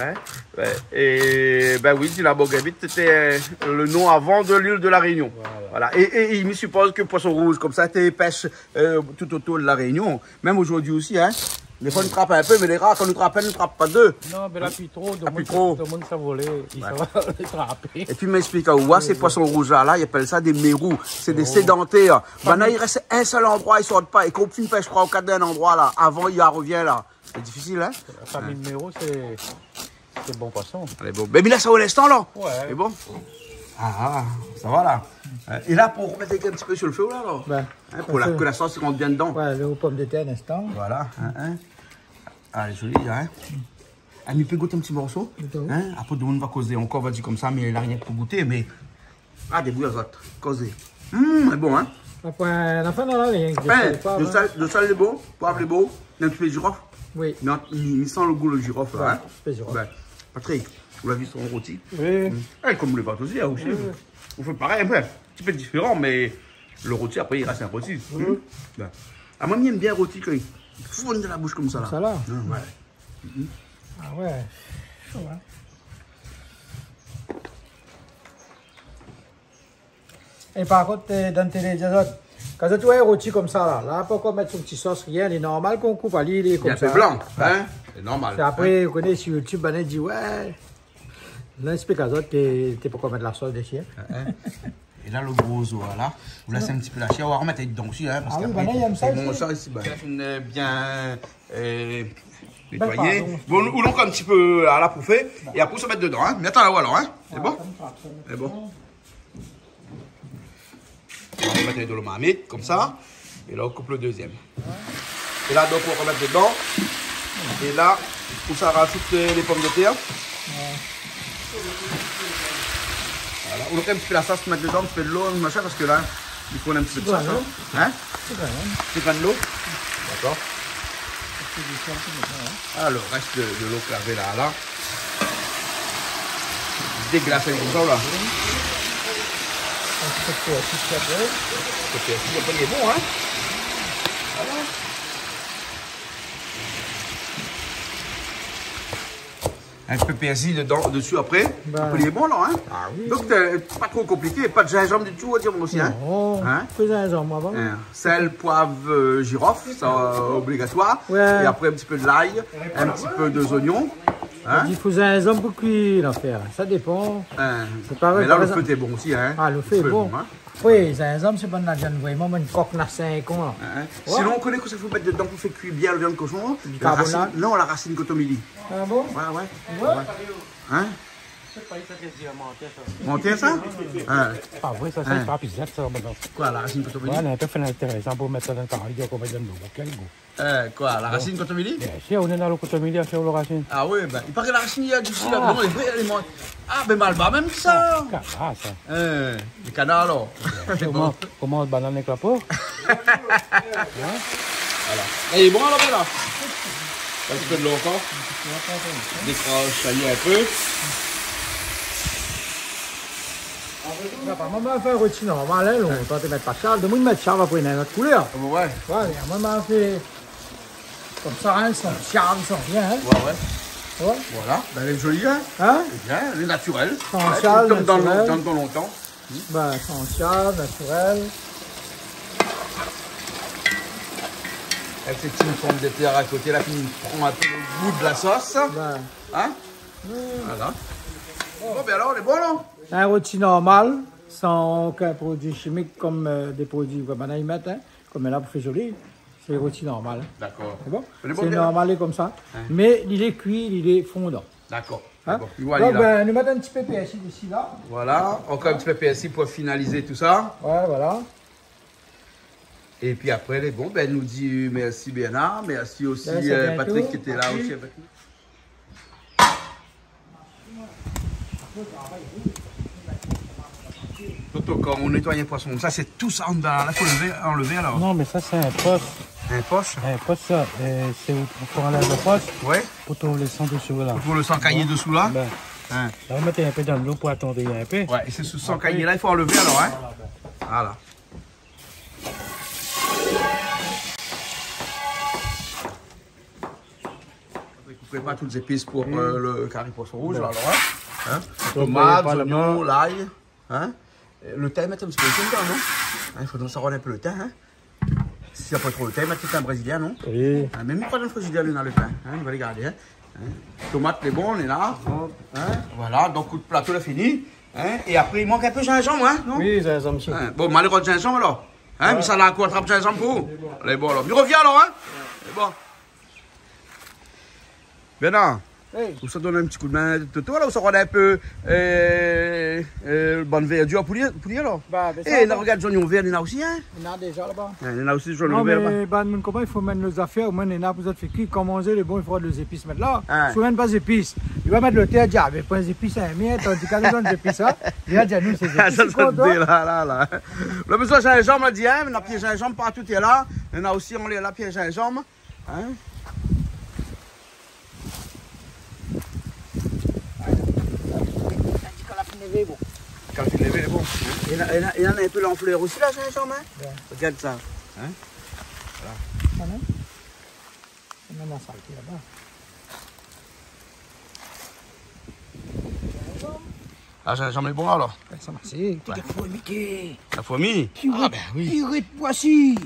Speaker 2: Et ben oui, Dynamo-Gavit, c'était le nom avant de l'île de la Réunion. Voilà. Et il me suppose que poisson rouge, comme ça, tu pêches tout autour de la Réunion. Même aujourd'hui aussi, des fois, on trappe un peu, mais les rats, quand on trappe un, on ne trappe pas deux.
Speaker 3: Non, mais là, puis trop, tout le monde s'est volé, il s'en va les trapper.
Speaker 2: Et puis, m'explique, ces poissons rouges-là, ils appellent ça des mérous. C'est des sédentaires. Maintenant, il reste un seul endroit, ils ne sortent pas. Et quand on pêche 3 ou 4 d'un endroit, là, avant, il revient, là. C'est difficile, hein?
Speaker 3: La famille de mérous, c'est bon poisson.
Speaker 2: Allez, bon. Mais là, ça vaut l'instant, là.
Speaker 3: Ouais.
Speaker 2: C'est bon? Ça va, là. Et là, pour remettre un petit peu sur le feu, là. Pour que la sauce rentre bien dedans.
Speaker 1: Ouais, le pomme de terre, un instant.
Speaker 2: Voilà. Allez, joli, il peut goûter un petit morceau. Après, tout le monde va causer encore, va dire comme ça, mais il n'a rien pour goûter. Mais. Des bouillottes, causer. C'est bon, hein?
Speaker 1: Après, la fin, on a rien.
Speaker 2: Le sel est bon, poivre est bon, un petit peu de girofle.
Speaker 1: Oui.
Speaker 2: Mais il sent le goût, le girofle, là.
Speaker 1: Un peu de girofle.
Speaker 2: Patrick, vous l'avez vu sur un rôti?
Speaker 1: Oui.
Speaker 2: Comme les pâtes aussi, aussi. On fait pareil, un petit peu différent, mais le rôti, après, il reste un rôti. Moi, j'aime bien le rôti quand il fonde de la bouche comme ça. Là.
Speaker 1: Ça là?
Speaker 2: Ouais.
Speaker 1: Ah ouais. Chaud, hein? Et par contre, dans tes autres, quand tu as un rôti comme ça, là, pas qu'on mette son petit sauce, rien, il est normal qu'on coupe à l'île comme ça.
Speaker 2: C'est blanc, c'est normal.
Speaker 1: Et après, vous connaissez sur YouTube, on dit, ouais, là, explique à d'autres, t'es pas qu'on mettre la sauce dessus.
Speaker 2: Et là, le gros os, là, vous laissez un petit peu lâcher. On va remettre dedans aussi, hein, parce qu'après,
Speaker 1: il aime ça
Speaker 2: bon,
Speaker 1: aussi.
Speaker 2: ça ici, bien nettoyé. Bon, nous l'on un petit peu à la pouffer, et après, on se met dedans, hein. Mais attends, là, alors, hein. C'est bon? C'est bon. On va remettre les dolomites, comme ça. Et là, on coupe le deuxième. Et là, donc, on va remettre dedans. Et là, on s'en rajoute les pommes de terre. Voilà. On a un petit peu la sauce pour mettre dedans, un petit peu de l'eau, machin, parce que là, il faut un petit peu de sauce. Hein? C'est pas de l'eau? D'accord. Ah, le reste de l'eau clavée là. Déglacé comme ça, là. Il est bon, hein? Voilà. Un petit peu persil dessus après. Il est bon là, hein?
Speaker 1: Ah oui.
Speaker 2: Donc pas trop compliqué, pas de gingembre du tout à dire aussi, hein?
Speaker 1: Non,
Speaker 2: hein?
Speaker 1: Pas de gingembre avant.
Speaker 2: Sel, poivre, girofle, c'est obligatoire.
Speaker 1: Ouais.
Speaker 2: Et après un petit peu de l'ail, un petit peu d'oignons. Hein?
Speaker 1: Il faut gingembre pour cuire l'affaire. Ça dépend.
Speaker 2: C'est pareil. Mais là le feu est bon aussi, hein?
Speaker 1: Ah, le feu est bon. Hein? Oui, gingembre, c'est pas de la viande vraiment, mais une coque n'a 5 ans.
Speaker 2: Sinon, on connaît que ça faut mettre dedans pour faire cuire bien le viande de cochon. Non, la racine cotomili.
Speaker 1: Ah bon?
Speaker 2: Ouais. Hein? Monter ça?
Speaker 3: Pas vrai, ça, c'est pas bizarre, ça.
Speaker 2: Quoi, la racine cotomili?
Speaker 3: Ouais, on a un fait intéressant pour mettre ça dans le carré, qu'on va donner quel goût.
Speaker 2: Quoi, la racine cotomili?
Speaker 3: Bien sûr, on est dans le cotomili, on fait la racine.
Speaker 2: Ah oui, ben, il paraît que la racine, il y a du sida. Ah, ben malba, même ça.
Speaker 3: Ah, ça.
Speaker 2: Les canards, alors.
Speaker 3: Comment on banane avec la peau?
Speaker 2: Voilà. Il est bon, alors, là? Un petit peu de l'eau encore. Décroche, ça y est un peu.
Speaker 1: Maman fait un rôti normal, hein, on ne met pas de charle. De moi, de mettre charle après une autre couleur.
Speaker 2: Ouais.
Speaker 1: Ouais, maman fait comme ça, hein, sans charle, sans rien. Hein.
Speaker 2: Ouais. Voilà, ben, elle est jolie, hein? Bien, elle est naturelle.
Speaker 1: Sans charle,
Speaker 2: comme dans
Speaker 1: naturelle.
Speaker 2: longtemps.
Speaker 1: Ben, sans charle, naturelle.
Speaker 2: Avec ces petites pommes de terre à côté, là, qui prend un peu le goût de la sauce.
Speaker 1: Ben.
Speaker 2: Hein? Voilà. Bon, ben alors, on est bon, là?
Speaker 1: Un rôti normal, sans aucun produit chimique comme des produits comme on y met, hein, comme là pour faire joli. C'est rôti normal. Hein.
Speaker 2: D'accord.
Speaker 1: C'est bon?
Speaker 2: C'est
Speaker 1: C'est normal comme ça. Mais il est cuit, il est fondant.
Speaker 2: D'accord.
Speaker 1: Hein?
Speaker 2: Bon.
Speaker 1: Donc, ben, nous mettons un petit peu PSI ici, là.
Speaker 2: Voilà, encore un petit peu PSI pour finaliser tout ça.
Speaker 1: Ouais, voilà.
Speaker 2: Et puis après, les bons, ben, nous dit merci Bernard, merci aussi Patrick qui était là aussi avec nous. Toto, quand on nettoie un poisson, ça c'est tout ça en dedans, là, il faut enlever alors.
Speaker 3: Non, mais ça, c'est un poche.
Speaker 2: Un poche?
Speaker 3: Un poche, ça, c'est pour enlever le poche.
Speaker 2: Ouais.
Speaker 3: Pour trouver le sang dessous là.
Speaker 2: Pour le sang caillé dessous là?
Speaker 3: Ben, là, on va mettre un peu dans l'eau pour attendre un peu.
Speaker 2: Ouais, et c'est ce sang caillé là, il faut enlever alors, hein? Voilà. Vous ne pas toutes les épices pour le curry poisson rouge, là, alors, hein? Tomates, oignons, l'ail, hein? Le thym, mettre un petit peu de thym, non? Il faut donc savoir un peu le thym, hein? S'il n'y a pas trop de thym, mettre un brésilien, non?
Speaker 3: Oui.
Speaker 2: Même pas de brésilien dans le pain, hein? On va les garder, hein? Tomates, les bons, on est là. Hein? Voilà, donc le plateau est fini. Hein? Et après, il manque un peu de gingembre, hein? Non?
Speaker 1: Oui, gingembre.
Speaker 2: Hein? Bon, malheureux de gingembre, alors? Hein? Mais ça l'a quoi, attrape gingembre pour vous? Allez, bon, alors. Il revient, alors, hein? C'est bon. Bernard, vous ça donne un petit coup de main de toi là, ou ça rend un peu bonne verdure pour lui alors? Et là, regarde, Johnny vert, il y en a aussi, hein?
Speaker 1: Il y en a déjà là-bas.
Speaker 2: Il y en a aussi, Johnny
Speaker 1: Non,
Speaker 2: vert
Speaker 1: mais
Speaker 2: là-bas.
Speaker 1: comment il faut mettre nos affaires, au moins, il y en a, vous êtes fait cuire, comment manger les bons, il faudra des épices mettre là.
Speaker 2: Ah.
Speaker 1: Il faut même pas d'épices. Il va mettre le thé à dire, mais pas des épices à un tandis qu'à nous donne des épices, hein. Il va dire, nous, c'est des épices.
Speaker 2: Ça te dit là. Le besoin de gingembre, on dit, hein, on a pied gingembre partout, est là. Il y en a aussi, on a pied gingembre. Hein? Quand il est bon. Il y en a un peu l'enfleur aussi là, gingembre, hein?
Speaker 1: Ouais.
Speaker 2: Regarde ça. Hein?
Speaker 1: Voilà. On a ma saleté là-bas.
Speaker 2: Ah, gingembre est bon alors?
Speaker 1: Ça m'a c'est. Tu as fourmi, Mickey.
Speaker 2: La fourmi? Ah, ben oui.
Speaker 1: Purée de poisson.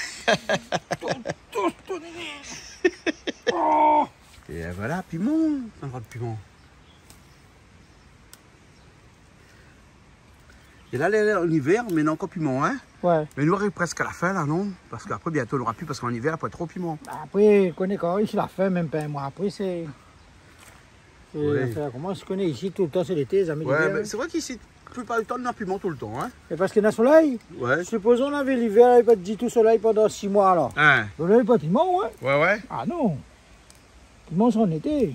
Speaker 2: Et voilà, piment. Un peu de piment. Et là, en hiver, on met encore piment, hein?
Speaker 1: Ouais.
Speaker 2: Mais nous arrive presque à la fin, là, non? Parce qu'après, bientôt, on n'aura plus, parce qu'en hiver, il n'y a pas trop piment.
Speaker 1: Après, on connaît quand ici la fin, même pas un mois après, c'est...
Speaker 2: Oui.
Speaker 1: Comment je connais ici, tout le temps, c'est l'été, les amis.
Speaker 2: Ouais, mais c'est vrai qu'ici, la plupart du temps, on a piment tout le temps, hein?
Speaker 1: Et parce qu'il y a un soleil.
Speaker 2: Ouais.
Speaker 1: Supposons on avait l'hiver, il n'y a pas de tout soleil pendant 6 mois, alors.
Speaker 2: Hein?
Speaker 1: On n'avait pas de piment, ouais.
Speaker 2: Ouais, ouais.
Speaker 1: Ah non. Piment, c'est en été.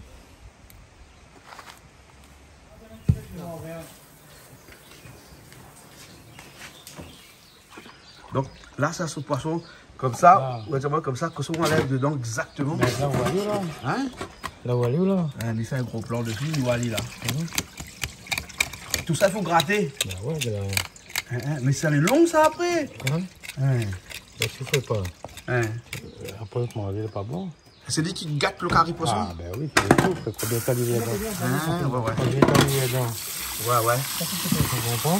Speaker 2: Donc, là, ça, ce poisson, comme ça, comme ça, que on enlève dedans exactement.
Speaker 3: Mais là, où aller, là?
Speaker 2: Hein?
Speaker 3: Là, où aller, là?
Speaker 2: On lui fait un gros plan dessus, il va aller là. Tout ça, il faut gratter.
Speaker 3: Bah ouais,
Speaker 2: Mais ça est long, ça, après.
Speaker 3: hein?
Speaker 2: Hein?
Speaker 3: Bah, tu fais pas.
Speaker 2: Hein?
Speaker 3: Après, le manger, c'est pas bon.
Speaker 2: C'est lui qui gâte le carré poisson.
Speaker 3: Ah, ben oui, c'est tout. Fait combien de temps il y a dedans?
Speaker 2: Ouais, ouais.
Speaker 3: Combien de temps il y a dedans?
Speaker 2: Ouais, ouais.
Speaker 3: Tu comprends?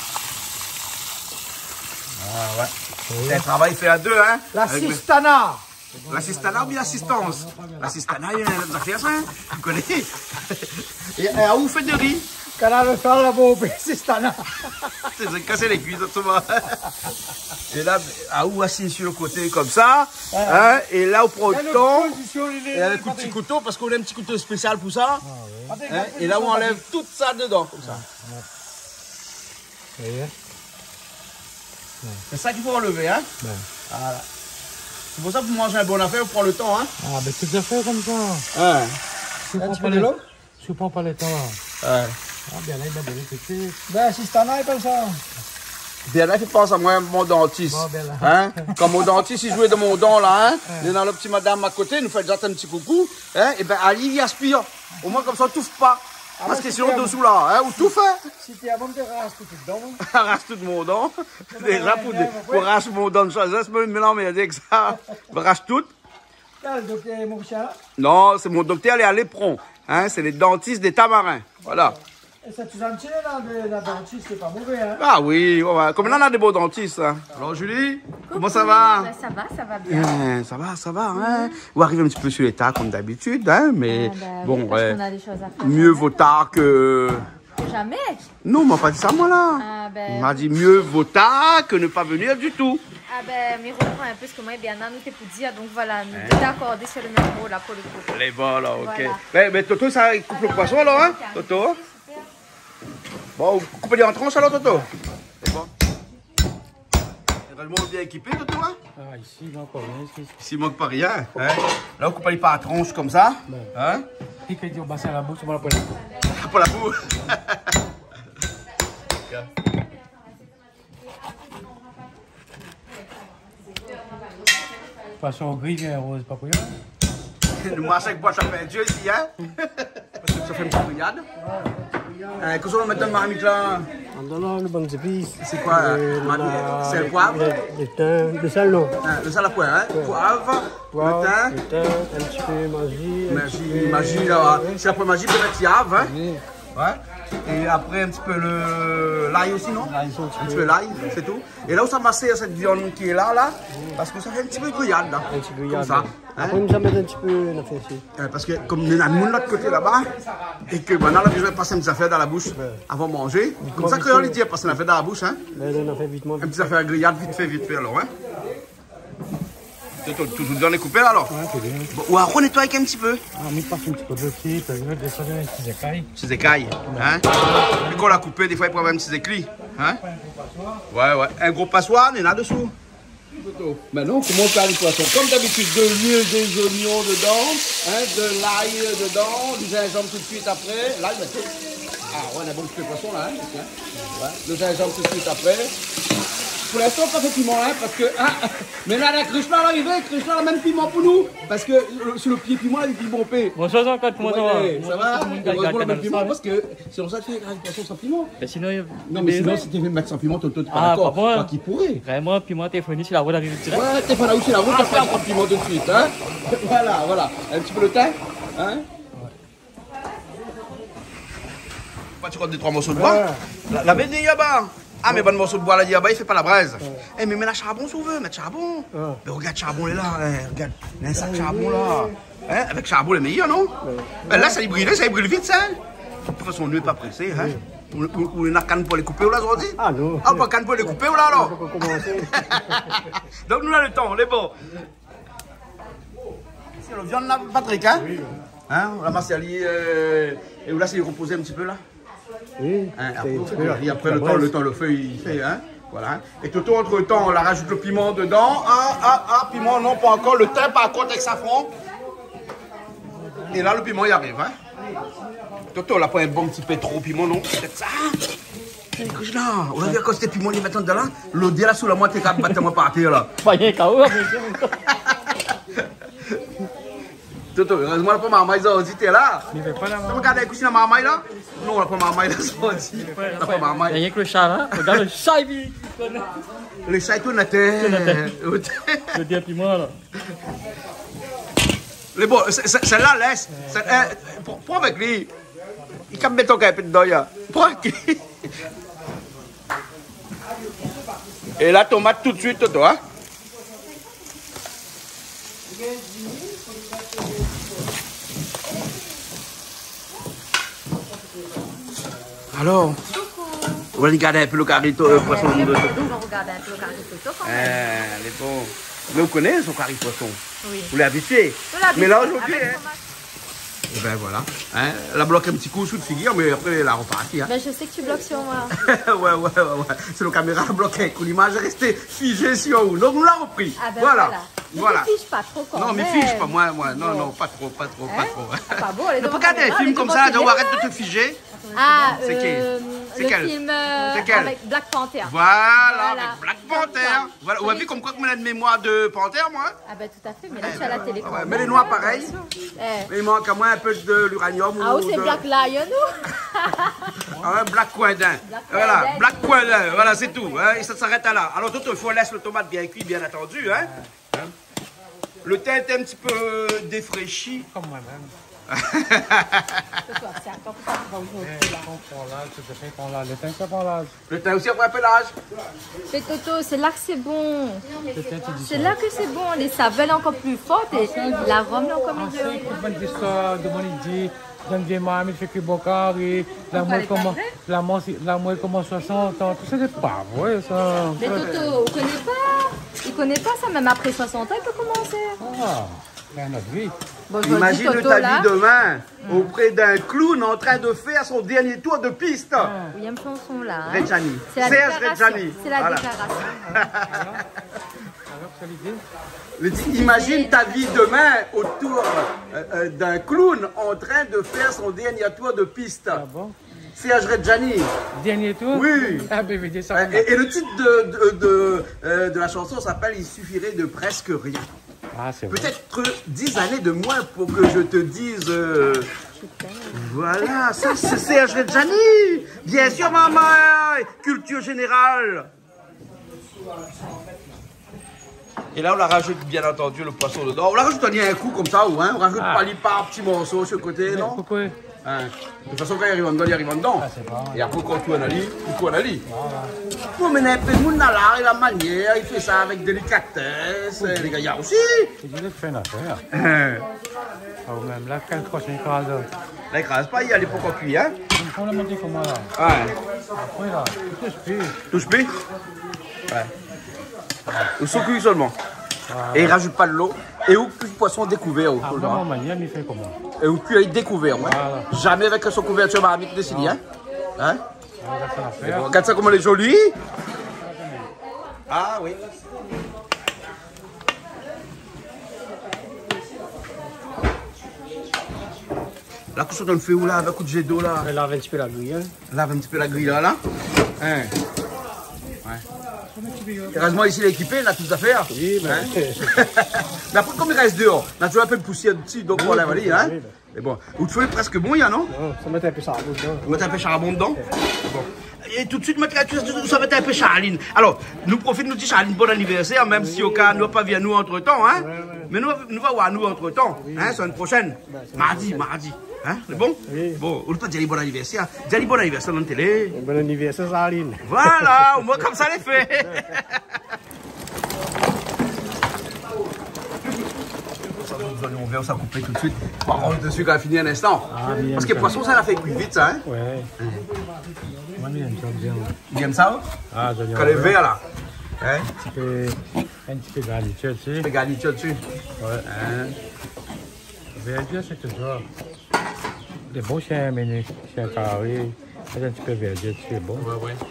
Speaker 2: Ah, ouais. C'est un travail fait à deux, hein?
Speaker 1: L'assistana.
Speaker 2: L'assistana ou bien l'assistance? L'assistana, il y a des affaires, hein? Vous connaissez? Et à où fait de riz?
Speaker 1: Quand on veut faire la bombe, l'assistana.
Speaker 2: C'est casser les cuisses, autrement. Et là, à où assis sur le côté comme ça, hein? Et là, on prend le temps. Et avec un petit couteau, parce qu'on a un petit couteau spécial pour ça. Hein? Et là, on enlève tout ça dedans, comme ça. C'est ça qu'il faut enlever, hein?
Speaker 3: Ouais.
Speaker 2: Voilà. C'est pour ça que vous mangez un bon affaire, vous prenez le temps, hein?
Speaker 3: Ah, ben c'est déjà fait comme ça.
Speaker 2: Ouais.
Speaker 3: Tu prends pas le temps, là.
Speaker 2: Ouais.
Speaker 3: Ah, bien là, il m'a donné quelque chose.
Speaker 1: Ben, l'assistana est comme ça.
Speaker 2: Bien là, tu penses à moi, mon dentiste.
Speaker 3: Bon, bien là.
Speaker 2: Hein? Comme mon dentiste, il jouait de mon dent, là, hein? Il est dans le petit madame à côté, il nous fait déjà un petit coucou. Hein? Et ben, Ali, il aspire. Au moins, comme ça, on touffe pas. Parce que sinon, dessous là, hein? Ou tout fait.
Speaker 1: Si tu as bon, tu rases tout dedans.
Speaker 2: Arrache tout mon dent. Déjà, pour arracher mon dent de chose, mais non, mais il a dit que ça. Arrache tout.
Speaker 1: Là, le docteur est mon chien.
Speaker 2: Non, c'est mon docteur, il est à l'éperon. Hein? C'est les dentistes des Tamarins. Voilà.
Speaker 1: Et ça, tu as un petit la dentiste, c'est pas mauvais, hein?
Speaker 2: Ah oui, ouais. Comme là, on a des beaux dentistes. Hein. Alors, Julie, comment ça va?
Speaker 4: Ben, ça va bien.
Speaker 2: Ça va, hein. Vous arrivez un petit peu sur les tas comme d'habitude, hein, mais bon,
Speaker 4: parce qu'on a des choses à faire.
Speaker 2: mieux vaut tard que...
Speaker 4: Jamais.
Speaker 2: Non, on m'a pas dit ça, moi, là.
Speaker 4: Ah, ben...
Speaker 2: Il m'a dit mieux vaut tard que ne pas venir du tout.
Speaker 4: Ah ben, mais reprends un peu ce que moi et bien nous t'es pour dire, donc voilà, nous deux accordés sur le même mot là pour le coup.
Speaker 2: Les bons, là, ok.
Speaker 4: Voilà.
Speaker 2: Mais Toto, ça coupe le poisson, alors, hein, Toto? Bon, vous coupez en tranches, alors, Toto? C'est bon. Réellement bien équipé, Toto, hein?
Speaker 3: Ah, ici, il manque pas rien.
Speaker 2: Ici, il manque pas rien, hein? Là, vous coupez pas à tranches comme ça, hein?
Speaker 3: Et quand il dit au bassin à la bouche, on va la prendre.
Speaker 2: Pour la boue.
Speaker 3: Poisson gris, vient rose, pas pour rien.
Speaker 2: Nous marchons avec bois à peinture ici, hein? Parce que ça fait une petite brigade. Qu'est-ce qu'on va mettre dans le marmite là?
Speaker 3: Le bon épices.
Speaker 2: C'est quoi? C'est le poivre?
Speaker 3: Le thym, le sel, non.
Speaker 2: Le sel à poivre, hein? Poivre, le thym.
Speaker 3: Le thym, un petit peu magie.
Speaker 2: Magie, là. C'est après magie, peut-être qu'il y a, hein? Ouais. Et après un petit peu l'ail aussi, non? Un petit peu l'ail, c'est tout. Et là où ça massait cette viande qui est là, parce que ça fait un petit peu de grillade, là.
Speaker 3: Un petit peu grillade.
Speaker 2: Comme ça.
Speaker 3: Après, nous en mettre un petit peu dans ici.
Speaker 2: Parce que comme il y a de l'autre côté là-bas, et que maintenant, là, je vais passer une petite affaire dans la bouche avant de manger. Comme ça, que on lui dit, passer une affaire dans la bouche, hein?
Speaker 3: On a fait vite moins.
Speaker 2: Un petit affaire grillade, vite fait, alors, hein? Tu dois les couper, là, alors?
Speaker 3: Ouais, c'est bien.
Speaker 2: Bon, ou alors, on nettoie un petit peu.
Speaker 3: Ah, on passe un petit peu de pied, puis on va descendre un petit écaille.
Speaker 2: Petits écailles, hein? Puis qu'on l'a coupé, des fois, il peut y avoir un petit éclit, hein? Ouais. Un gros passoire, il y en a dessous. Maintenant, on commence à les poissons. Comme d'habitude, de l'huile, des oignons dedans, hein, de l'ail dedans, du gingembre tout de suite après. L'ail, mais tout. Ah ouais, on a bon petit peu de poisson là, hein. Ouais. Le gingembre tout de suite après. Pour l'instant, pas fait piment, hein, parce que... Ah, mais là, la Krishna est arrivée, Krishna a même piment pour nous, parce que sur le pied piment, il est piment P.
Speaker 3: Bonsoir, comment ça va?
Speaker 2: Ça va? Heureusement, on a même piment, parce que c'est pour ça que tu fais un poisson sans piment.
Speaker 3: Mais sinon,
Speaker 2: Non, mais sinon, si tu veux mettre sans piment, t'es pas
Speaker 3: Ah,
Speaker 2: d'accord.
Speaker 3: pas moi.
Speaker 2: Pas qui pourrait.
Speaker 3: Vraiment, piment téléphonique sur la route d'arrivée direct.
Speaker 2: Ouais, t'es pas là où c'est la route, t'as fait un piment tout de suite, hein. Voilà. Un petit peu le thym, hein. Tu comptes 2-3 morceaux de bois? La bénie là-bas. Ah, mais bon morceau de bois là, là-bas, il fait pas la braise. Eh, mais mets la charbon si on veut, mettre charbon. Mais regarde, charbon est là, regarde. Il y a un sac de charbon là. Hein? Avec charbon, le meilleur, non? Ben là, ça y brûle vite, ça. toute façon, nous n'est pas pressé. Hein? Ou on a canne pour les couper là aujourd'hui?
Speaker 1: Ah non.
Speaker 2: Ah, pas canne pour les couper là alors?
Speaker 1: On va commencer.
Speaker 2: Donc nous avons le temps, on est bon. C'est le viande là, Patrick, hein? Oui. Hein? On a Martiali et là, c'est reposé un petit peu là?
Speaker 1: Oui.
Speaker 2: Hein? Après le temps, le feu il fait, hein? Voilà. Et tout entre temps, on la rajoute le piment dedans. Piment, non, pas encore. Le thym par contre avec safran. Et là, le piment il arrive, hein? Toto, on a pas un bon petit peu trop piment, non? Peut-être ça. Là, on a vu quand c'était piment, il maintenant de là. L'odeur là sous la moitié, quand battement par terre là. Toto, heureusement, on n'a pas marmaille ça aussi, t'es là. Tu regardes les coussins à marmaille là? Non, on n'a pas marmaille là, ça aussi. On n'a pas marmaille.
Speaker 5: Il n'y a rien que le chat là. Regarde le chat, il
Speaker 2: le chat, tout n'était.
Speaker 5: Le dia piment là.
Speaker 2: Mais bon, celle-là, laisse. Prends avec lui. Il peut mettre ton peu dedans. Prends avec lui. Et la tomate tout de suite, toi. Alors, on va regarder un peu le carito poisson.
Speaker 4: On va regarder un peu le carito quand même.
Speaker 2: Les bons. Mais on connaît son carré poisson.
Speaker 4: Oui.
Speaker 2: Vous l'avez habitué. Mais là aujourd'hui. Et ben voilà. Hein? Elle a bloqué un petit coup sous le figure, mais après elle a reparti. Hein?
Speaker 4: Ben, je sais que tu bloques sur moi.
Speaker 2: ouais. C'est le caméra bloqué. L'image est restée figée sur vous. Donc on l'a repris.
Speaker 4: Ah ben
Speaker 2: voilà.
Speaker 4: Ne me fiche pas trop quand même.
Speaker 2: Non, mais fiche pas moi. Non, pas trop.
Speaker 4: Pas bon, les
Speaker 2: regardez un film comme ça, donc arrête de te figer.
Speaker 4: Ah,
Speaker 2: c'est qui?
Speaker 4: Le film avec Black Panther.
Speaker 2: Voilà, avec Black Panther. Voilà, on a vu comme quoi que on a une mémoire de Panther, moi.
Speaker 4: Ah ben tout à fait, mais là tu as la télé.
Speaker 2: Mais les noirs pareil. Mais il manque à moi un peu de l'uranium.
Speaker 4: Ah oui, c'est Black Lion ou?
Speaker 2: Black Quindin. Voilà, Black Quindin. Voilà, c'est tout. Et ça s'arrête là. Alors tout, il faut laisser le tomate bien cuit, bien attendu. Hein. Le thym est un petit peu défraîchi.
Speaker 3: Comme moi-même. Le
Speaker 2: thym aussi après un pelage.
Speaker 4: Mais Toto, c'est là que c'est bon. C'est là que c'est bon. Les savelles encore plus fortes et l'arôme là encore mieux.
Speaker 3: C'est une histoire de mon idée. Dans des mamies, fait que Bocari, la moelle commence 60 ans. Tout ça, c'est pas vrai ça.
Speaker 4: Mais Toto, il connaît pas ça. Même après 60 ans, il peut commencer.
Speaker 3: Ah, c'est notre vie.
Speaker 2: Bon, imagine ta vie demain auprès d'un clown en train de faire son dernier tour de piste.
Speaker 4: William Chanson là.
Speaker 2: Hein? Redjani.
Speaker 4: Serge Redjani. C'est la déclaration.
Speaker 2: Imagine ta vie demain autour d'un clown en train de faire son dernier tour de piste.
Speaker 3: Ah bon?
Speaker 2: Serge Redjani.
Speaker 3: Dernier tour?
Speaker 2: Oui.
Speaker 3: Ah, ben,
Speaker 2: et le titre de la chanson s'appelle Il suffirait de presque rien.
Speaker 3: Ah,
Speaker 2: peut-être 10 années de moins pour que je te dise. Voilà, ça c'est Serge Redjani. Bien sûr, maman. Culture générale. Et là, on la rajoute bien entendu le poisson dedans. On la rajoute un coup comme ça, ou hein, on rajoute pas les petits morceaux sur le côté, non?
Speaker 3: Pourquoi?
Speaker 2: Hein. De toute façon, quand il arrive en dedans, il arrive en dedans. Et après, quand tu en allies, tu en allies. Bon, mais un peu de monde dans l'art et la manière, il fait ça avec délicatesse. Les gars, il y a aussi.
Speaker 3: Il dit que fait une affaire. Oh, même là, quand il écrase.
Speaker 2: Là, il écrase pas, il y a l'époque en cuit, hein?
Speaker 3: Il faut la monter comment là?
Speaker 2: Ouais.
Speaker 3: Après là, touche plus.
Speaker 2: Touche plus? Ouais. Au sous-cuit seulement. Et il ne rajoute pas de l'eau. Et au cuit poisson découvert.
Speaker 3: Ah, vraiment, manière, il fait comment?
Speaker 2: Et au cuit découvert, ouais. Voilà. Jamais avec son couverture marmite de Sili, hein? Hein? Regarde ça comment elle est jolie. Ah oui. Là, qu'est-ce qu'on fait où là, avec un coup de jet d'eau là?
Speaker 1: On lave un petit peu la grille. Hein?
Speaker 2: Lave un petit peu la grille là. Hein? Heureusement ici l'équipé, on a tout à faire.
Speaker 1: Oui, mais...
Speaker 2: Hein? Mais après comme il reste dehors, on a toujours un peu de poussière dessus, donc voilà, voilà. Hein? Mais bon, vous te faites presque bon, il y a non?
Speaker 1: Non, ça met un peu charbon dedans.
Speaker 2: On met un peu charbon dedans? Bon. Et tout de suite, ça va être un peu Charline. Alors, nous profitons, nous disons Charline, bon anniversaire, même si au cas, nous pas vient nous entre temps, hein? Mais nous va voir nous entre temps, hein, semaine prochaine. Mardi. Hein, c'est bon?
Speaker 1: Oui.
Speaker 2: Bon, on ne peut pas dire bon anniversaire. Dis bon anniversaire dans la télé.
Speaker 1: Bon anniversaire, Charline.
Speaker 2: Voilà, au moins comme ça les fait. Vous allez ouvrir, ça couper tout de suite. Poireau dessus quand elle finit un instant.
Speaker 3: Ah, bien,
Speaker 2: parce que poisson, ça l'a fait cuire vite, ça. Hein?
Speaker 3: Ouais. Moi, j'aime ça bien.
Speaker 2: Il aime ça?
Speaker 3: Ah, j'aime bien.
Speaker 2: Quand elle est vert, là. Hein?
Speaker 3: Un petit peu garniture dessus.
Speaker 2: Un petit peu garniture dessus.
Speaker 3: Ouais.
Speaker 2: Hein?
Speaker 3: Verdure, c'est toujours. C'est bon, c'est un menu. C'est un carré. C'est un petit peu verdure dessus, c'est bon.
Speaker 2: Ouais, ouais.